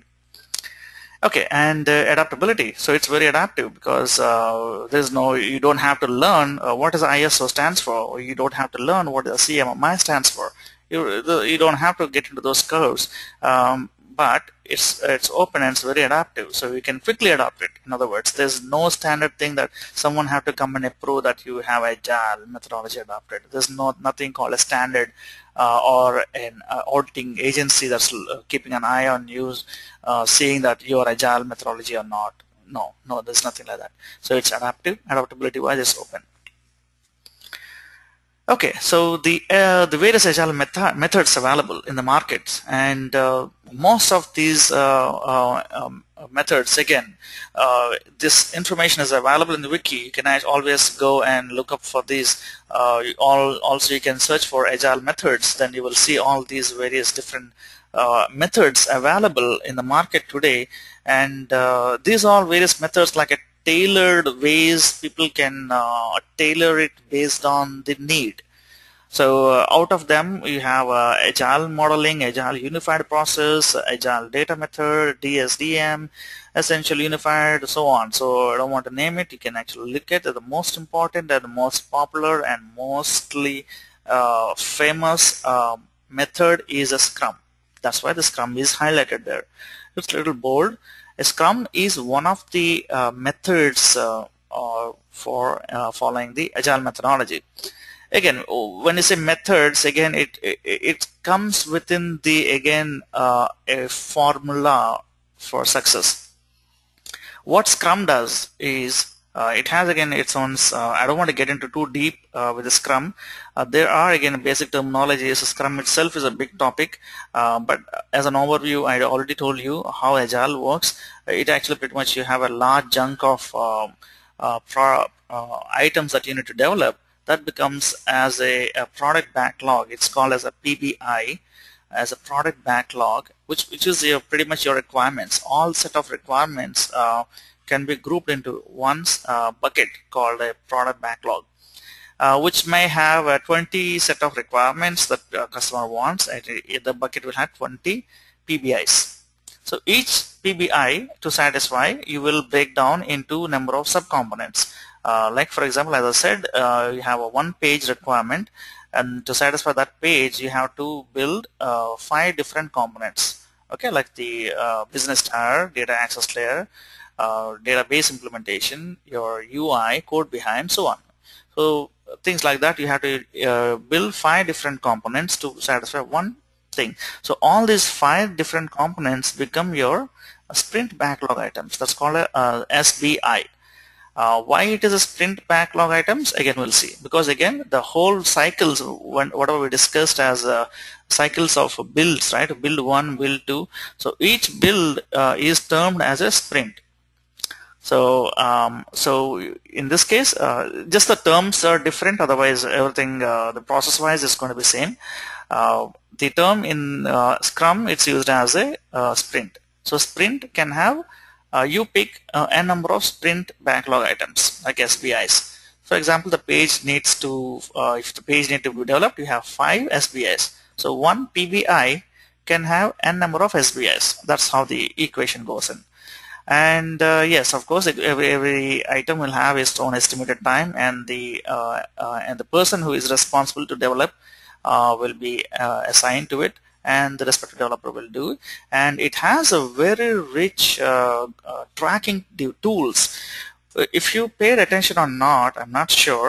Okay, and uh, adaptability. So it's very adaptive because uh, there's no, you don't have to learn uh, what is I S O stands for, or you don't have to learn what the C M M I stands for. You you don't have to get into those curves. Um, but it's it's open and it's very adaptive, so you can quickly adopt it. In other words, there's no standard thing that someone have to come and approve that you have agile methodology adopted. There's no nothing called a standard uh, or an uh, auditing agency that's uh, keeping an eye on you, uh, seeing that you are agile methodology or not. No, no, there's nothing like that. So it's adaptive. Adaptability wise, it's open. Okay, so the uh, the various agile method, methods available in the markets, and uh, most of these uh, uh, um, methods, again, uh, this information is available in the wiki. You can always go and look up for these. Uh, all also you can search for agile methods. Then you will see all these various different uh, methods available in the market today, and uh, these are various methods like a tailored ways people can uh, tailor it based on the need. So uh, out of them you have uh, agile modeling, agile unified process, agile data method, D S D M, essential unified, so on. So I don't want to name it. You can actually look at the most important and the most popular and mostly uh, famous uh, method is a Scrum. That's why the Scrum is highlighted there. It's a little bold. A Scrum is one of the uh, methods uh, uh, for uh, following the agile methodology. Again, when you say methods, again it it, it comes within the again uh, a formula for success. What Scrum does is uh, it has again its own uh, I don't want to get into too deep uh, with the Scrum. Uh, there are again basic terminologies. Scrum itself is a big topic, uh, but as an overview I already told you how agile works. It actually pretty much you have a large chunk of uh, uh, pro, uh, items that you need to develop. That becomes as a, a product backlog. It's called as a P B I, as a product backlog, which which is your pretty much your requirements. All set of requirements uh, can be grouped into one uh, bucket called a product backlog, uh, which may have a twenty set of requirements that uh, customer wants. And the bucket will have twenty P B Is. So each P B I to satisfy, you will break down into number of subcomponents. Uh, like for example, as I said, uh, you have a one page requirement, and to satisfy that page you have to build uh, five different components. Okay, like the uh, business tier, data access layer, uh, database implementation, your U I, code behind, so on. So things like that, you have to uh, build five different components to satisfy one thing. So all these five different components become your sprint backlog items. That's called a uh, S B I. Uh, why it is a sprint backlog items, again we'll see, because again the whole cycles, when whatever we discussed as uh, cycles of builds, right? Build one, build two. So each build uh, is termed as a sprint. So um, so in this case uh, just the terms are different, otherwise everything uh, the process wise is going to be same. Uh, the term in uh, Scrum, it's used as a uh, sprint. So sprint can have Uh, you pick uh, a number of sprint backlog items like S B Is. For example, the page needs to, uh, if the page needs to be developed, you have five S B Is. So one P B I can have n number of S B Is. That's how the equation goes in. And uh, yes, of course, every every item will have its own estimated time, and the uh, uh, and the person who is responsible to develop uh, will be uh, assigned to it, and the respective developer will do. And it has a very rich uh, uh, tracking tools. If you paid attention or not, I'm not sure.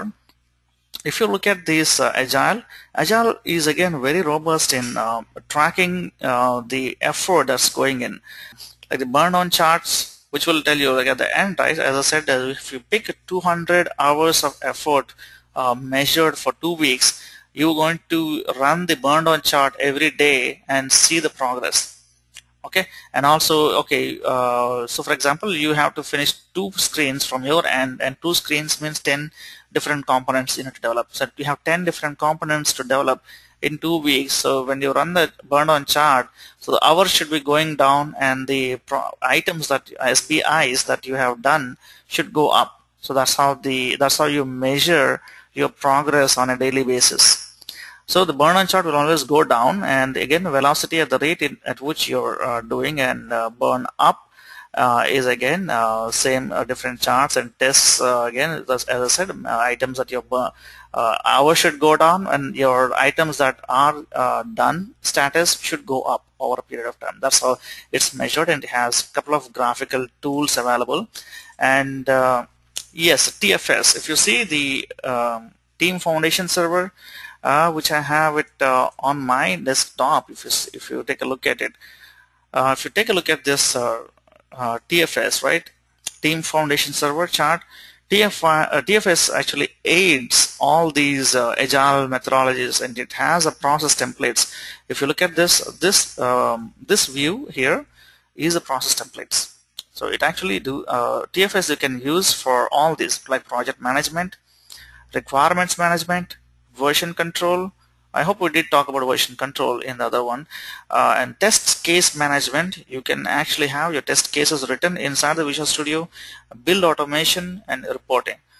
If you look at this uh, agile agile is again very robust in uh, tracking uh, the effort that's going in, like the burn on charts, which will tell you like at the end, right? As I said, uh, if you pick two hundred hours of effort uh, measured for two weeks, you're going to run the burned on chart every day and see the progress. Okay, and also, okay, uh, so for example, you have to finish two screens from your end, and two screens means ten different components you need to develop. So you have ten different components to develop in two weeks. So when you run the burned on chart, so the hours should be going down, and the pro items that S B Is that you have done should go up. So that's how the that's how you measure your progress on a daily basis. So the burn on chart will always go down, and again velocity at the rate in, at which you're uh, doing, and uh, burn up uh, is again uh, same uh, different charts and tests. Uh, again, as I said, uh, items that your uh, hours should go down, and your items that are uh, done status should go up over a period of time. That's how it's measured, and it has a couple of graphical tools available. And uh, yes, T F S. If you see the um, Team Foundation server, Uh, which I have it uh, on my desktop. If you if you take a look at it, uh, if you take a look at this uh, uh, T F S, right, Team Foundation Server chart, T F I, uh, T F S actually aids all these uh, agile methodologies, and it has a process templates. If you look at this, this um, this view here is the process templates. So it actually do uh, T F S you can use for all these, like project management, requirements management, version control. I hope we did talk about version control in the other one, uh, and test case management. You can actually have your test cases written inside the Visual Studio, build automation, and reporting,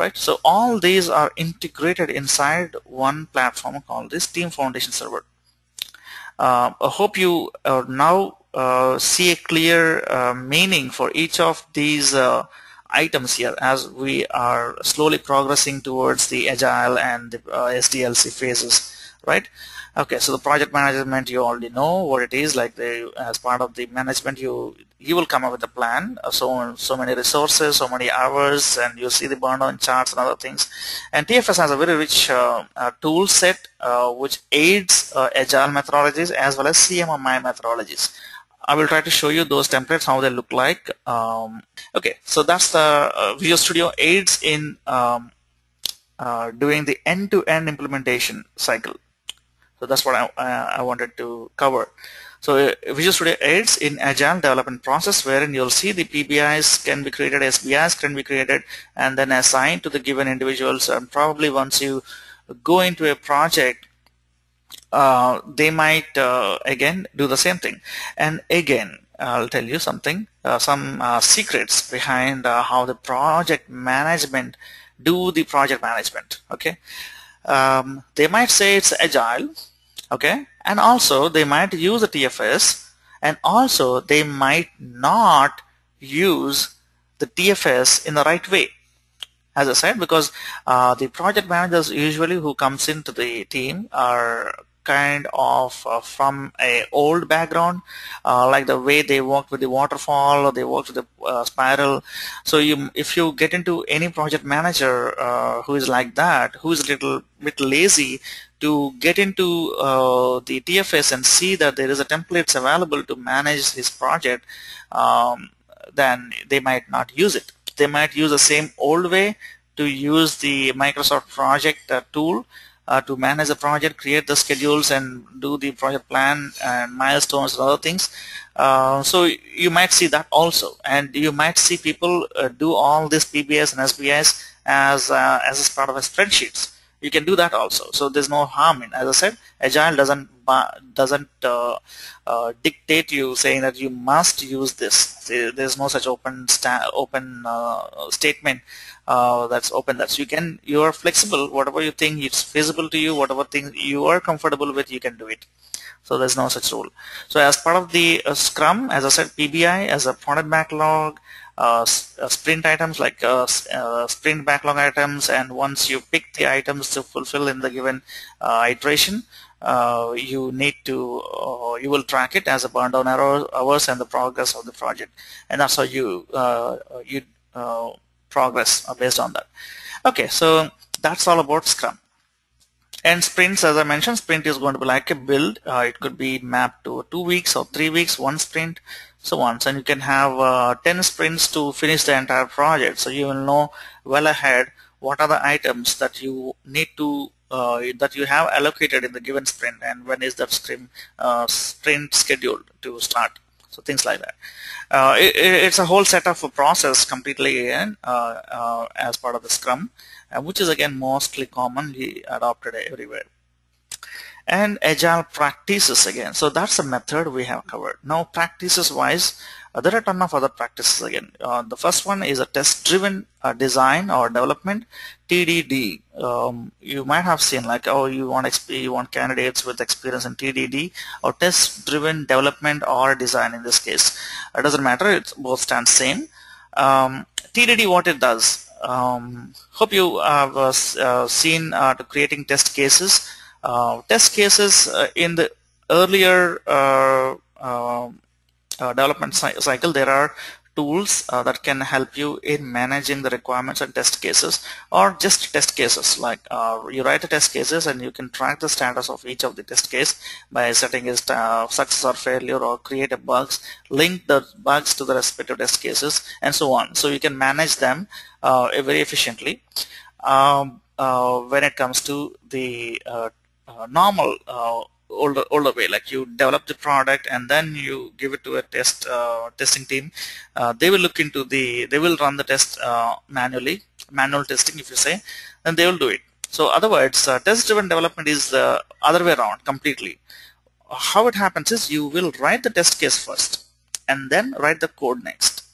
right? So all these are integrated inside one platform called this Team Foundation Server. Uh, I hope you uh, now uh, see a clear uh, meaning for each of these uh, items here as we are slowly progressing towards the agile and the uh, S D L C phases, right? Okay, so the project management, you already know what it is. Like the as part of the management, you you will come up with a plan. Uh, so so many resources, so many hours, and you see the burn down charts and other things. And T F S has a very rich uh, uh, tool set uh, which aids uh, agile methodologies as well as C M M I methodologies. I will try to show you those templates, how they look like. Um, okay, so that's the uh, Visual Studio aids in um, uh, doing the end-to-end implementation cycle. So that's what I, uh, I wanted to cover. So uh, Visual Studio aids in agile development process, wherein you'll see the P B Is can be created, S B Is can be created, and then assigned to the given individuals. And probably once you go into a project, uh, they might uh, again do the same thing. And again, I'll tell you something, uh, some uh, secrets behind uh, how the project management do the project management. Okay, um, they might say it's agile. Okay, and also they might use the T F S, and also they might not use the T F S in the right way, as I said, because uh, the project managers usually who comes into the team are kind of uh, from a old background, uh, like the way they worked with the waterfall or they worked with the uh, spiral. So you, if you get into any project manager uh, who is like that, who is a little bit lazy to get into uh, the T F S and see that there is a templates available to manage his project, um, then they might not use it. They might use the same old way to use the Microsoft project uh, tool uh, to manage the project, create the schedules, and do the project plan and milestones and other things. Uh, so you might see that also, and you might see people uh, do all these P B S and S B Is as uh, as a part of a spreadsheets. You can do that also. So there's no harm in. As I said, agile doesn't doesn't uh, uh, dictate you saying that you must use this. There's no such open sta open uh, statement uh, that's open. That you can. You are flexible. Whatever you think it's feasible to you, whatever thing you are comfortable with, you can do it. So there's no such rule. So as part of the uh, Scrum, as I said, P B I as a product backlog, uh, uh, sprint items like uh, uh, sprint backlog items, and once you pick the items to fulfill in the given uh, iteration, uh, you need to uh, you will track it as a burn down hours and the progress of the project, and that's how you uh, you uh, progress based on that. Okay, so that's all about Scrum. And sprints, as I mentioned, sprint is going to be like a build. Uh, it could be mapped to two weeks or three weeks, one sprint, so on. And you can have uh, ten sprints to finish the entire project. So you will know well ahead what are the items that you need to uh, that you have allocated in the given sprint, and when is that sprint uh, sprint scheduled to start. So things like that. Uh, it, it's a whole set of a process completely again uh, uh, as part of the Scrum. Uh, which is again mostly commonly adopted everywhere. And agile practices again. So that's a method we have covered. Now practices wise, uh, there are a ton of other practices again. Uh, the first one is a test-driven uh, design or development, T D D. Um, you might have seen like, oh, you want exp you want candidates with experience in T D D or test-driven development or design in this case. It doesn't matter. It both stand same. Um, T D D, what it does. Um, hope you have uh, uh, seen uh, to creating test cases. Uh, test cases uh, in the earlier uh, uh, uh, development cycle, there are tools uh, that can help you in managing the requirements and test cases, or just test cases. Like uh, you write the test cases and you can track the status of each of the test case by setting its uh, success or failure, or create a bugs, link the bugs to the respective test cases, and so on. So you can manage them uh, very efficiently. Um, uh, when it comes to the uh, uh, normal uh, older older way, like you develop the product and then you give it to a test uh, testing team. Uh, they will look into the they will run the test uh, manually, manual testing if you say, and they will do it. So otherwise, uh, test driven development is the other way around completely. How it happens is you will write the test case first and then write the code next.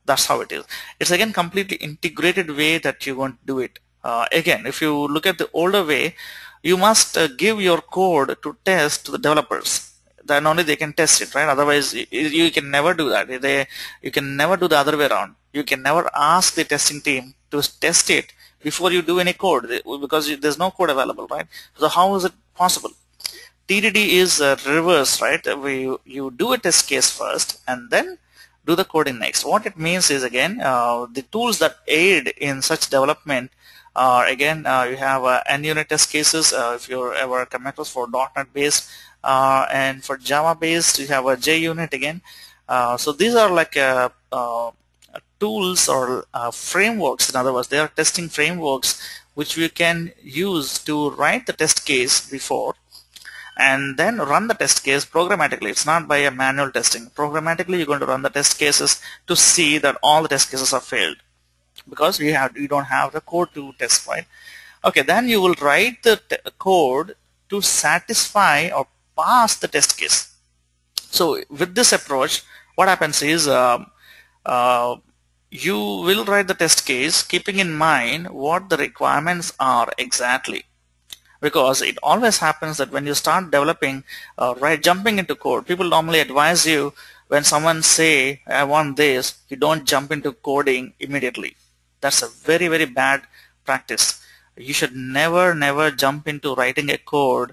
That's how it is. It's again completely integrated way that you want to do it. Uh, again, if you look at the older way, you must uh, give your code to test to the developers. Then only they can test it, right? Otherwise, you, you can never do that. They, you can never do the other way around. You can never ask the testing team to test it before you do any code, because there's no code available, right? So how is it possible? T D D is uh, reverse, right? We, you do a test case first and then do the coding next. What it means is, again, uh, the tools that aid in such development are, again, uh, you have uh, N unit test cases, uh, if you're ever come across, for .NET based, uh, and for Java based you have a JUnit again. Uh, so these are like uh, uh, tools or uh, frameworks. In other words, they are testing frameworks which we can use to write the test case before and then run the test case programmatically. It's not by a manual testing. Programmatically, you're going to run the test cases to see that all the test cases are failed, because you have you don't have the code to test, right? Okay, then you will write the code to satisfy or pass the test case. So with this approach, what happens is um, uh, you will write the test case keeping in mind what the requirements are exactly. Because it always happens that when you start developing, uh, right, jumping into code, people normally advise you, when someone say, I want this, you don't jump into coding immediately. That's a very, very bad practice. You should never, never jump into writing a code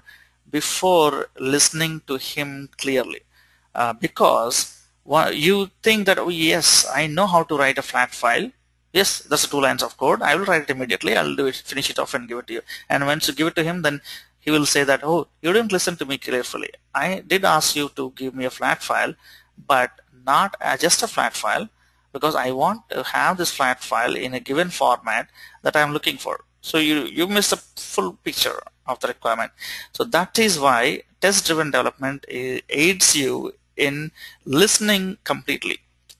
before listening to him clearly. Uh, because well, you think that, oh yes, I know how to write a flat file. Yes, that's two lines of code. I will write it immediately. I'll do it, finish it off and give it to you. And once you give it to him, then he will say that, oh, you didn't listen to me carefully. I did ask you to give me a flat file, but not uh, just a flat file, because I want to have this flat file in a given format that I'm looking for. So you, you miss the full picture of the requirement. So that is why test-driven development aids you in listening completely.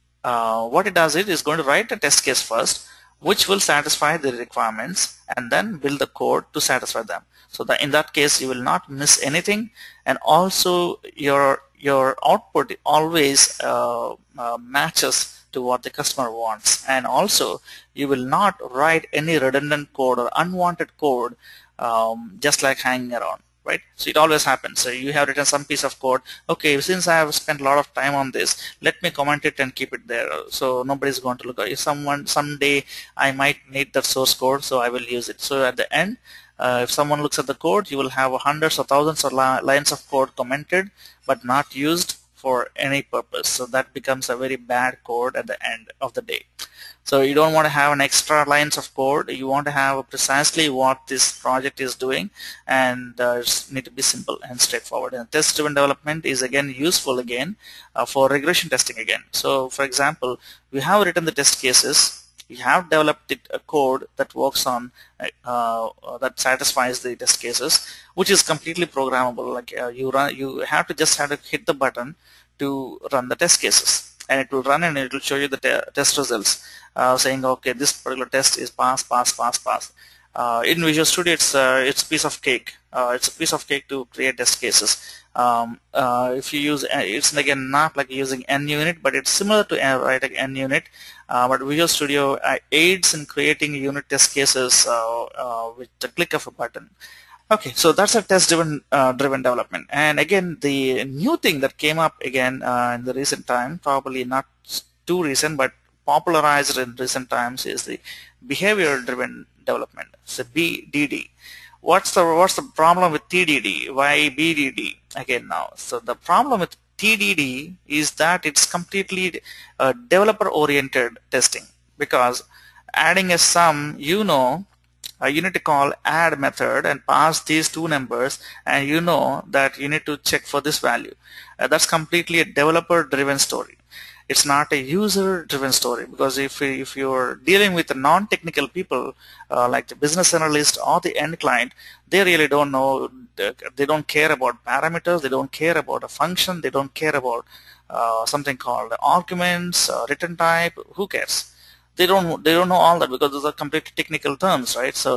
Uh, what it does, it is going to write a test case first, which will satisfy the requirements, and then build the code to satisfy them. So that in that case, you will not miss anything, and also your your output always uh, uh, matches to what the customer wants. And also, you will not write any redundant code or unwanted code um, just like hanging around. Right? So it always happens. So you have written some piece of code. Okay, since I have spent a lot of time on this, let me comment it and keep it there. So nobody's going to look at it. If someone someday I might need that source code, so I will use it. So at the end, uh, if someone looks at the code, you will have hundreds or thousands of lines of code commented, but not used for any purpose. So that becomes a very bad code at the end of the day. So you don't want to have an extra lines of code. You want to have precisely what this project is doing, and uh, it's need to be simple and straightforward. And test-driven development is again useful again uh, for regression testing again. So for example, we have written the test cases. We have developed it, a code that works on uh, uh, that satisfies the test cases, which is completely programmable. Like uh, you run, you have to just have to hit the button to run the test cases, and it will run and it will show you the te test results, uh, saying, okay, this particular test is pass, pass, pass, pass. Uh, in Visual Studio, it's uh, it's a piece of cake. Uh, it's a piece of cake to create test cases. Um, uh, if you use, it's again not like using N unit, but it's similar to uh, right, like N unit. Uh, but Visual Studio uh, aids in creating unit test cases uh, uh, with the click of a button. Okay, so that's a test-driven uh, driven development. And again, the new thing that came up again uh, in the recent time, probably not too recent, but popularized in recent times, is the behavior-driven development. So B D D. What's the what's the problem with T D D? Why B D D again now? So the problem with T D D is that it's completely uh, developer-oriented testing, because adding a sum, you know. Uh, you need to call add method and pass these two numbers, and you know that you need to check for this value. Uh, that's completely a developer driven story. It's not a user driven story, because if, if you're dealing with the non-technical people uh, like the business analyst or the end client, they really don't know, they don't care about parameters, they don't care about a function, they don't care about uh, something called arguments, uh, return type. Who cares? They don't they don't know all that, because those are completely technical terms, right? So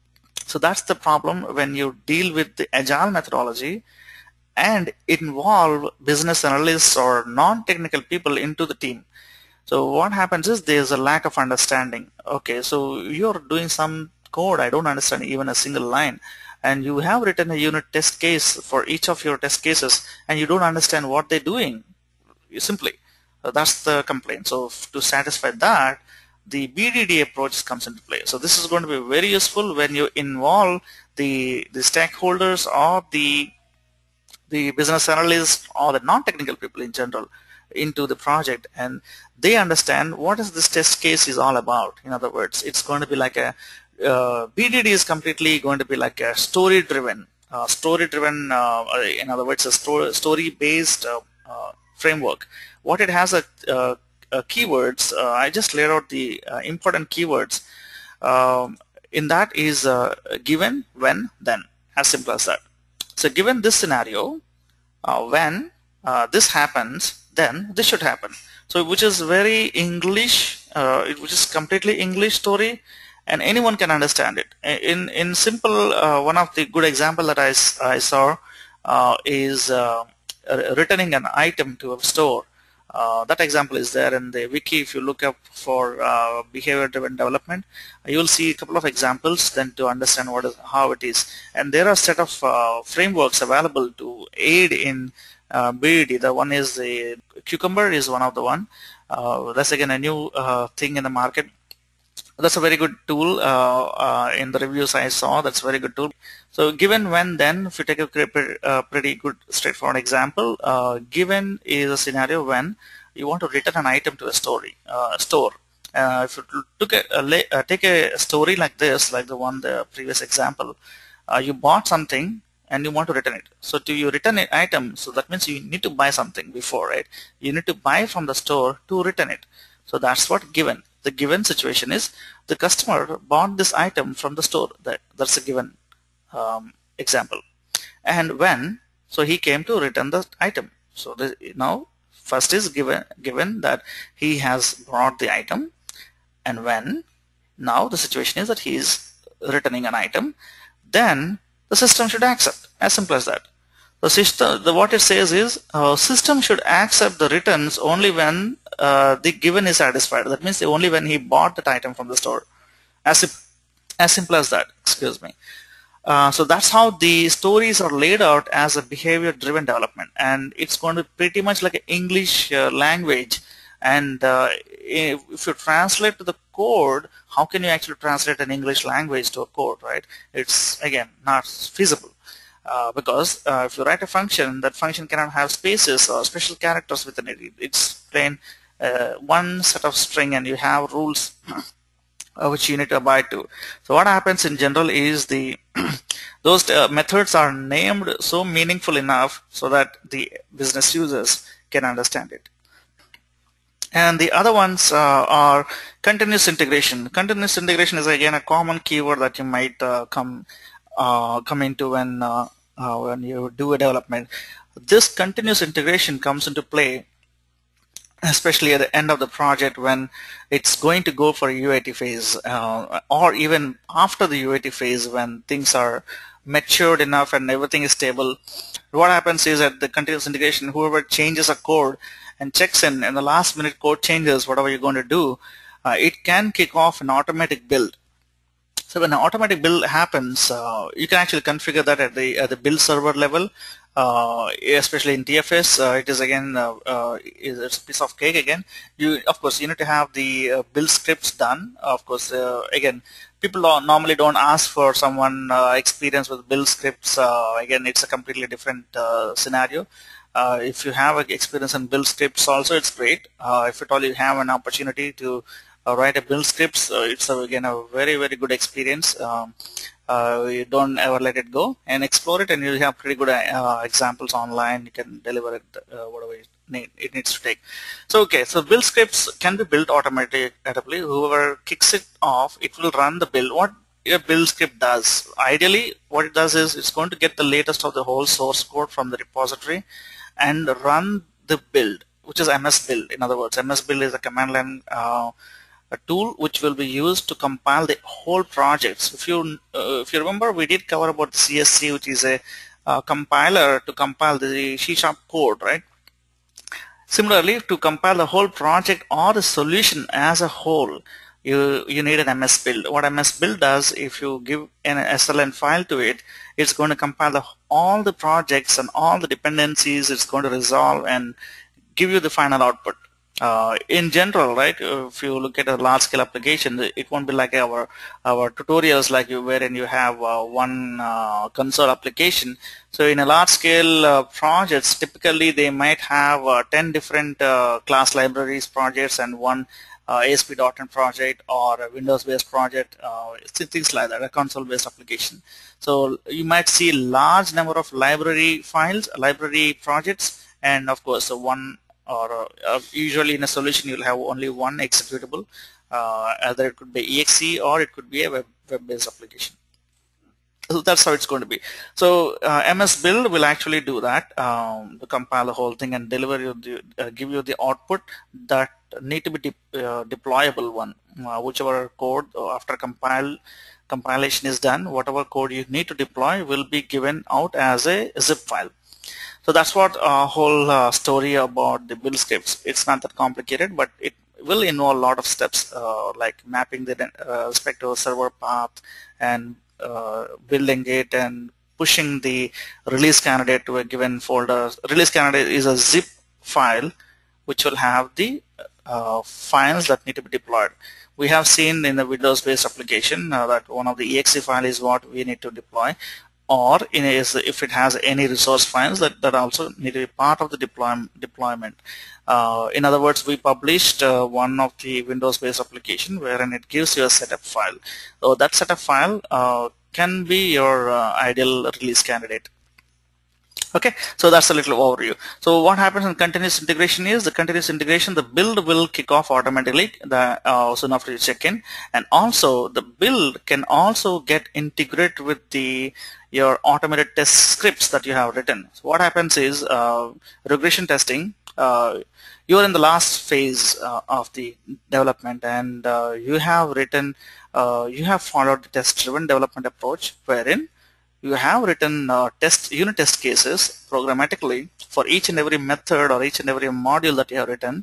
so that's the problem when you deal with the agile methodology and involve business analysts or non-technical people into the team. So what happens is there's a lack of understanding. Okay, so you're doing some code, I don't understand even a single line, and you have written a unit test case for each of your test cases, and you don't understand what they're doing. You simply, uh, that's the complaint. So to satisfy that, the B D D approach comes into play. So this is going to be very useful when you involve the the stakeholders or the the business analysts or the non-technical people in general into the project, and they understand what is this test case is all about. In other words, it's going to be like a uh, B D D is completely going to be like a story driven uh, story driven uh, in other words, a story story based uh, uh, framework. What it has a, uh, uh, keywords, uh, I just laid out the uh, important keywords. Um, in that is uh, given, when, then, as simple as that. So given this scenario, uh, when uh, this happens, then this should happen. So which is very English, uh, which is completely English story, and anyone can understand it. In in simple, uh, one of the good example that I, I saw uh, is uh, returning an item to a store. Uh, that example is there in the wiki. If you look up for uh, behavior driven development, you will see a couple of examples then to understand what is how it is. And there are a set of uh, frameworks available to aid in uh, B D D. The one is the Cucumber is one of the one. Uh, that's again a new uh, thing in the market. That's a very good tool. Uh, uh, in the reviews I saw, that's a very good tool. So given, when, then, if you take a uh, pretty good straightforward example, uh, given is a scenario when you want to return an item to a story uh, store. Uh, if you took a, a, uh, take a story like this, like the one the previous example, uh, you bought something and you want to return it. So to you return an item, so that means you need to buy something before, right? You need to buy from the store to return it. So that's what given. The given situation is the customer bought this item from the store. That, that's a given um, example. And when, so he came to return the item. So the, now first is given given that he has brought the item, and when, now the situation is that he is returning an item, then the system should accept. As simple as that. The system, the, what it says is uh, system should accept the returns only when uh, the given is satisfied. That means only when he bought that item from the store. As, if, as simple as that. Excuse me. Uh, so that's how the stories are laid out as a behavior driven development, and it's going to be pretty much like an English uh, language. And uh, if, if you translate to the code, how can you actually translate an English language to a code, right? It's again not feasible. Uh, because uh, if you write a function, that function cannot have spaces or special characters within it. It's plain uh, one set of string, and you have rules uh, which you need to abide to. So what happens in general is the those uh, methods are named so meaningful enough so that the business users can understand it. And the other ones uh, are continuous integration. Continuous integration is again a common keyword that you might uh, come uh, come into when uh, uh, when you do a development. This continuous integration comes into play especially at the end of the project when it's going to go for a U A T phase, uh, or even after the U A T phase when things are matured enough and everything is stable. What happens is that the continuous integration, whoever changes a code and checks in and the last minute code changes, whatever you're going to do, uh, it can kick off an automatic build. So when an automatic build happens, uh, you can actually configure that at the at the build server level, uh, especially in T F S. Uh, it is again uh, uh, it's a piece of cake again. You of course you need to have the uh, build scripts done. Of course, uh, again, people don't, normally don't ask for someone uh, experienced with build scripts. Uh, again, it's a completely different uh, scenario. Uh, if you have experience in build scripts also, it's great. Uh, if at all you have an opportunity to uh, write a build scripts, uh, it's uh, again a very very good experience. Um, uh, you don't ever let it go and explore it, and you have pretty good uh, examples online. You can deliver it uh, whatever it, need, it needs to take. So okay, so build scripts can be built automatically. Whoever kicks it off, it will run the build. What a build script does, ideally what it does is it's going to get the latest of the whole source code from the repository and run the build, which is M S build. In other words, M S build is a command line uh, a tool which will be used to compile the whole projects. If you uh, if you remember, we did cover about the C S C, which is a uh, compiler to compile the C sharp code, right? Similarly, to compile the whole project or the solution as a whole, you, you need an M S Build. What M S Build does, if you give an S L N file to it, it's going to compile the, all the projects and all the dependencies. It's going to resolve and give you the final output. Uh, in general, right, if you look at a large scale application, it won't be like our our tutorials like you wherein you have uh, one uh, console application. So in a large scale uh, projects, typically they might have uh, ten different uh, class libraries projects and one uh, A S P dot net project or a Windows based project, uh, things like that, a console based application. So you might see large number of library files, library projects, and of course uh, one or uh, usually in a solution you'll have only one executable, uh, either it could be E X E or it could be a web, web-based application. So that's how it's going to be. So uh, M S Build will actually do that, um, to compile the whole thing and deliver you the, uh, give you the output that need to be de uh, deployable one, uh, whichever code after compile compilation is done, whatever code you need to deploy will be given out as a zip file. So that's what a whole uh, story about the build scripts. It's not that complicated, but it will involve a lot of steps, uh, like mapping the uh, respective server path and uh, building it and pushing the release candidate to a given folder. Release candidate is a zip file which will have the uh, files that need to be deployed. We have seen in the Windows based application uh, that one of the E X E file is what we need to deploy, or in a, if it has any resource files that, that also need to be part of the deploy, deployment. Uh, in other words, we published uh, one of the Windows based application wherein it gives you a setup file. So that setup file uh, can be your uh, ideal release candidate. Okay, so that's a little overview. So what happens in continuous integration is the continuous integration, the build will kick off automatically the, uh, soon after you check in, and also the build can also get integrated with the your automated test scripts that you have written. So what happens is uh, regression testing, uh, you're in the last phase uh, of the development, and uh, you have written, uh, you have followed the test-driven development approach wherein you have written uh, test unit test cases programmatically for each and every method or each and every module that you have written,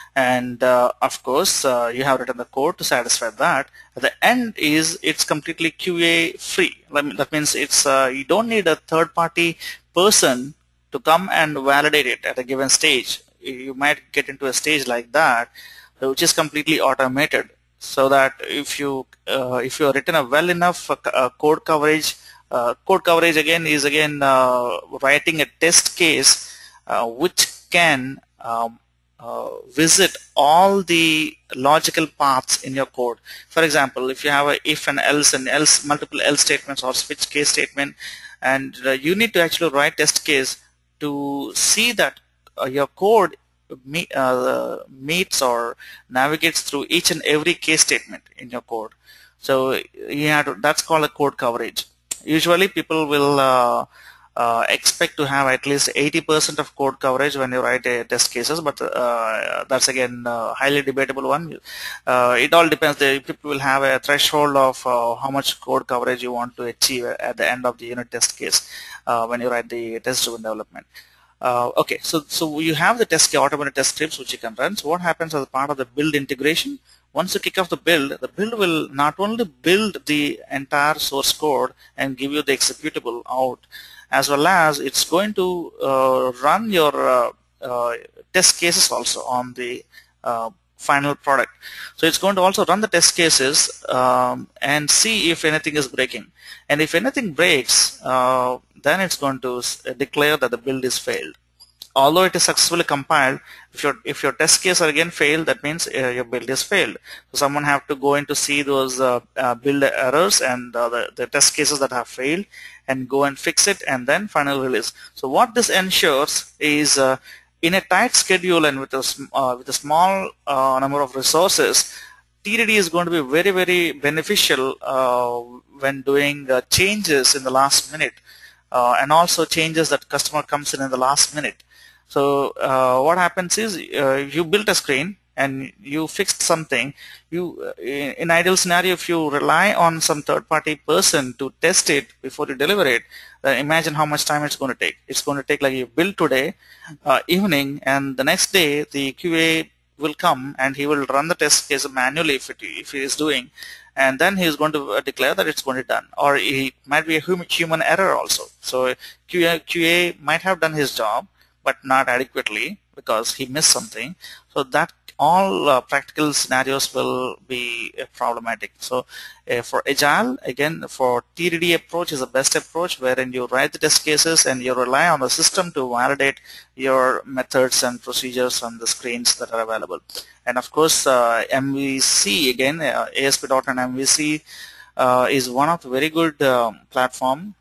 and uh, of course uh, you have written the code to satisfy that. At the end is it's completely Q A free. That means it's uh, you don't need a third-party person to come and validate it at a given stage. You might get into a stage like that which is completely automated, so that if you uh, if you have written a well enough uh, uh, code coverage. Uh, code coverage again is again uh, writing a test case uh, which can um, uh, visit all the logical paths in your code. For example, if you have a if and else and else multiple else statements or switch case statement, and uh, you need to actually write test case to see that uh, your code me, uh, meets or navigates through each and every case statement in your code. So you have to, that's called a code coverage. Usually people will uh, uh, expect to have at least eighty percent of code coverage when you write a test cases, but uh, that's again uh, highly debatable one. Uh, it all depends. The people will have a threshold of uh, how much code coverage you want to achieve at the end of the unit test case uh, when you write the test-driven development. Uh, okay, so so you have the test automated test scripts which you can run. So what happens as part of the build integration? Once you kick off the build, the build will not only build the entire source code and give you the executable out, as well as it's going to uh, run your uh, uh, test cases also on the uh, final product. So it's going to also run the test cases um, and see if anything is breaking. And if anything breaks, uh, then it's going to declare that the build is failed. Although it is successfully compiled, if your if your test case are again failed, that means uh, your build is failed. So someone have to go in to see those uh, uh, build errors and uh, the, the test cases that have failed and go and fix it and then final release. So what this ensures is uh, in a tight schedule and with a, uh, with a small uh, number of resources, T D D is going to be very very beneficial uh, when doing uh, changes in the last minute uh, and also changes that customer comes in in the last minute. So uh, what happens is uh, you build a screen and you fixed something, you in, in ideal scenario, if you rely on some third-party person to test it before you deliver it, then imagine how much time it's going to take. It's going to take, like, you build today uh, evening, and the next day the Q A will come and he will run the test case manually if, it, if he is doing, and then he is going to uh, declare that it's going to be done, or it might be a hum human error also. So Q A, Q A might have done his job but not adequately because he missed something. So that all uh, practical scenarios will be uh, problematic. So uh, for Agile, again, for T D D approach is the best approach, wherein you write the test cases and you rely on the system to validate your methods and procedures on the screens that are available. And of course, uh, M V C, again, uh, A S P dot NET M V C uh, is one of the very good um, platform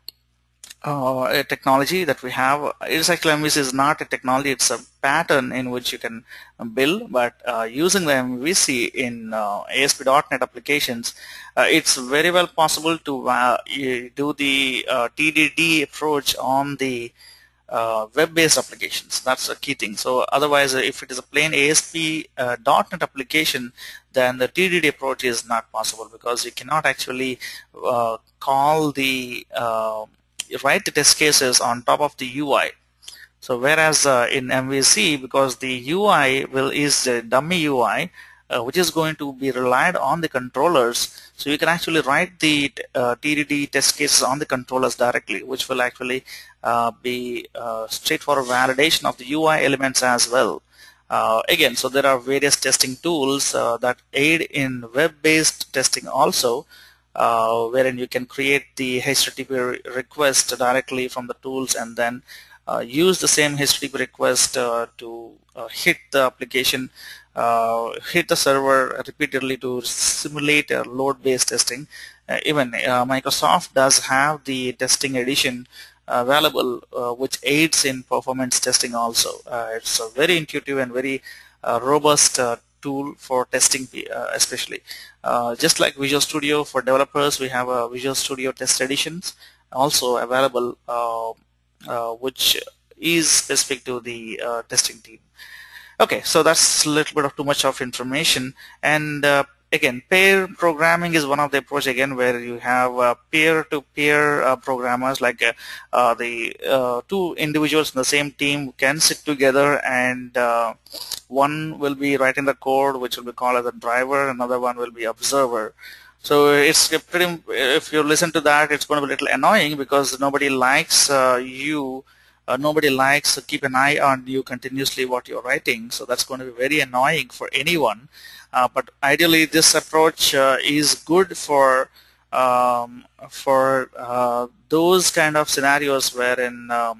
Uh, a technology that we have. It's actually, M V C is not a technology, it's a pattern in which you can build, but uh, using the M V C in uh, A S P dot NET applications, uh, it's very well possible to uh, do the uh, T D D approach on the uh, web-based applications. That's a key thing. So otherwise, if it is a plain A S P dot NET application, then the T D D approach is not possible, because you cannot actually uh, call the uh, write the test cases on top of the U I. So whereas uh, in M V C, because the U I will is a dummy U I, uh, which is going to be relied on the controllers, so you can actually write the uh, T D D test cases on the controllers directly, which will actually uh, be uh, straightforward validation of the U I elements as well. Uh, again, so there are various testing tools uh, that aid in web-based testing also, Uh, wherein you can create the H T T P request directly from the tools, and then uh, use the same H T T P request uh, to uh, hit the application, uh, hit the server repeatedly to simulate a load-based testing. Uh, even uh, Microsoft does have the testing edition available, uh, which aids in performance testing also. Uh, it's a very intuitive and very uh, robust uh, tool for testing, uh, especially. Uh, just like Visual Studio for developers, we have a Visual Studio Test Editions also available, uh, uh, which is specific to the uh, testing team. Okay, so that's a little bit of too much of information. And uh, again, pair programming is one of the approach, again, where you have uh, peer-to-peer uh, programmers, like uh, uh, the uh, two individuals in the same team can sit together, and uh, one will be writing the code, which will be called as a driver, another one will be observer. So it's pretty, if you listen to that, it's going to be a little annoying, because nobody likes uh, you Uh, nobody likes to keep an eye on you continuously what you're writing. So that's going to be very annoying for anyone. Uh, but ideally, this approach uh, is good for um, for uh, those kind of scenarios wherein um,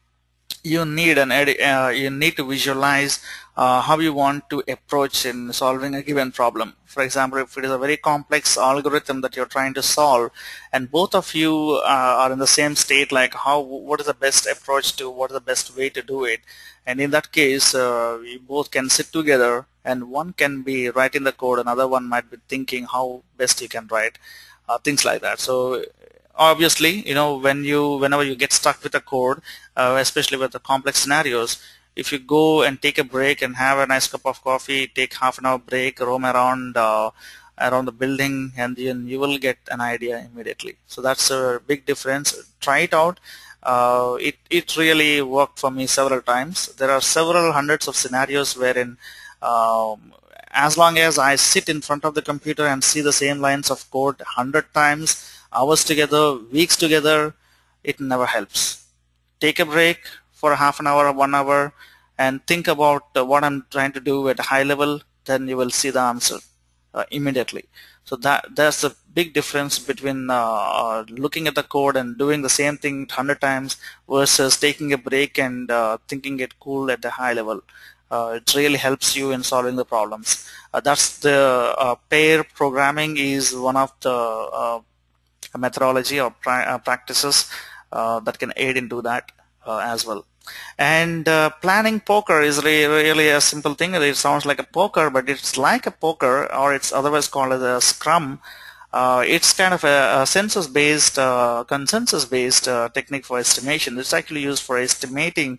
you need an uh, you need to visualize uh, how you want to approach in solving a given problem. For example, if it is a very complex algorithm that you're trying to solve, and both of you uh, are in the same state, like how what is the best approach to what is the best way to do it, and in that case, uh, you both can sit together, and one can be writing the code, another one might be thinking how best you can write, uh, things like that. So obviously, you know, when you whenever you get stuck with a code, uh, especially with the complex scenarios, if you go and take a break and have a nice cup of coffee, take half an hour break, roam around uh, around the building, and then you will get an idea immediately. So that's a big difference. Try it out. Uh, it, it really worked for me several times. There are several hundreds of scenarios wherein um, as long as I sit in front of the computer and see the same lines of code a hundred times, hours together, weeks together, it never helps. Take a break for half an hour or one hour and think about uh, what I'm trying to do at a high level, then you will see the answer uh, immediately. So that there's a big difference between uh, looking at the code and doing the same thing a hundred times versus taking a break and uh, thinking it cool at the high level. Uh, it really helps you in solving the problems. Uh, that's the uh, pair programming is one of the uh, methodology or pra uh, practices uh, that can aid into that uh, as well. And uh, planning poker is re really a simple thing. It sounds like a poker, but it's like a poker, or it's otherwise called as a scrum. Uh, it's kind of a, a census-based, uh, consensus-based uh, technique for estimation. It's actually used for estimating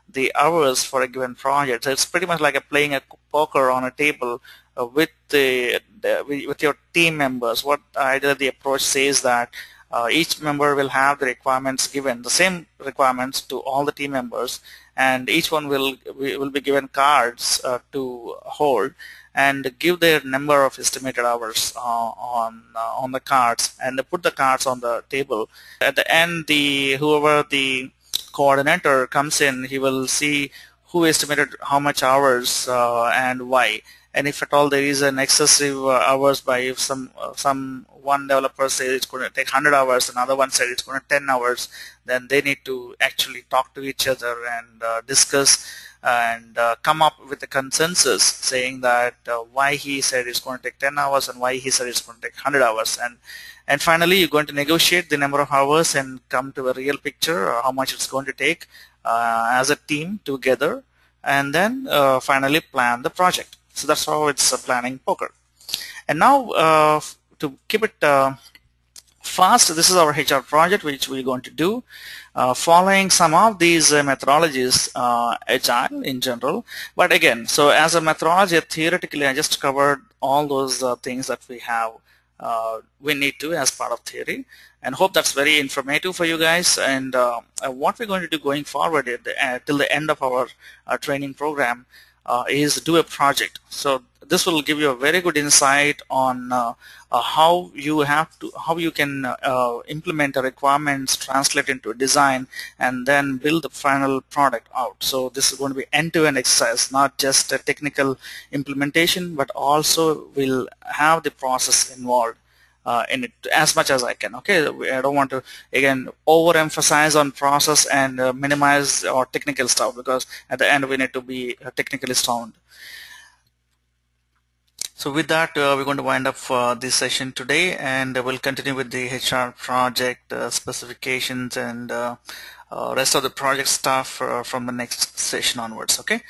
the hours for a given project. So it's pretty much like a playing a poker on a table uh, with the, the with your team members. What either the approach says that uh, each member will have the requirements given, the same requirements to all the team members, and each one will will be given cards uh, to hold and give their number of estimated hours uh, on uh, on the cards, and put the cards on the table. At the end, the whoever the coordinator comes in, he will see who estimated how much hours uh, and why. And if at all there is an excessive uh, hours by if some uh, some one developer says it's going to take one hundred hours, another one said it's going to ten hours, then they need to actually talk to each other and uh, discuss and uh, come up with a consensus saying that uh, why he said it's going to take ten hours and why he said it's going to take one hundred hours. And and finally, you're going to negotiate the number of hours and come to a real picture of how much it's going to take uh, as a team together, and then uh, finally plan the project. So that's how it's uh, planning poker. And now uh, to keep it uh, fast, this is our H R project which we're going to do uh, following some of these uh, methodologies, uh, Agile in general. But again, so as a methodology, theoretically I just covered all those uh, things that we have uh, we need to as part of theory, and hope that's very informative for you guys. And uh, uh, what we're going to do going forward at the, uh, till the end of our uh, training program uh, is do a project. So this will give you a very good insight on uh, uh, how you have to, how you can uh, implement the requirements, translate into a design, and then build the final product out. So this is going to be end-to-end exercise, not just a technical implementation, but also will have the process involved uh, in it as much as I can. Okay, I don't want to again overemphasize on process and uh, minimize our technical stuff, because at the end we need to be uh, technically sound. So with that, uh, we're going to wind up uh, this session today, and we'll continue with the H R project uh, specifications and uh, uh, rest of the project stuff uh, from the next session onwards. Okay.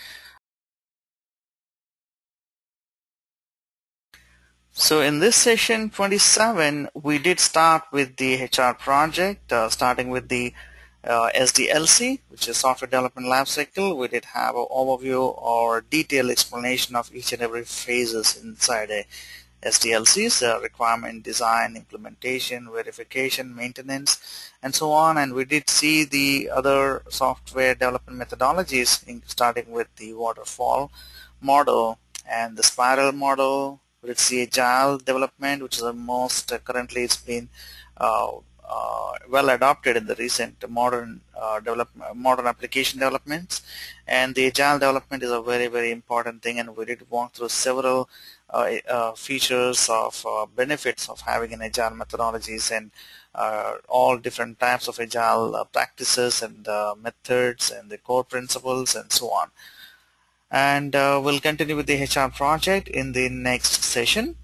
So in this session twenty-seven, we did start with the H R project, uh, starting with the Uh, S D L C, which is Software Development Lifecycle. We did have an overview or detailed explanation of each and every phases inside a S D L Cs, uh, requirement, design, implementation, verification, maintenance, and so on. And we did see the other software development methodologies, in, starting with the waterfall model and the spiral model. We did see agile development, which is the most uh, currently it's been uh, Uh, well adopted in the recent modern uh, develop modern application developments. And the agile development is a very very important thing, and we did walk through several uh, uh, features of uh, benefits of having an agile methodologies, and uh, all different types of agile uh, practices and uh, methods and the core principles and so on. And uh, we'll continue with the H R project in the next session.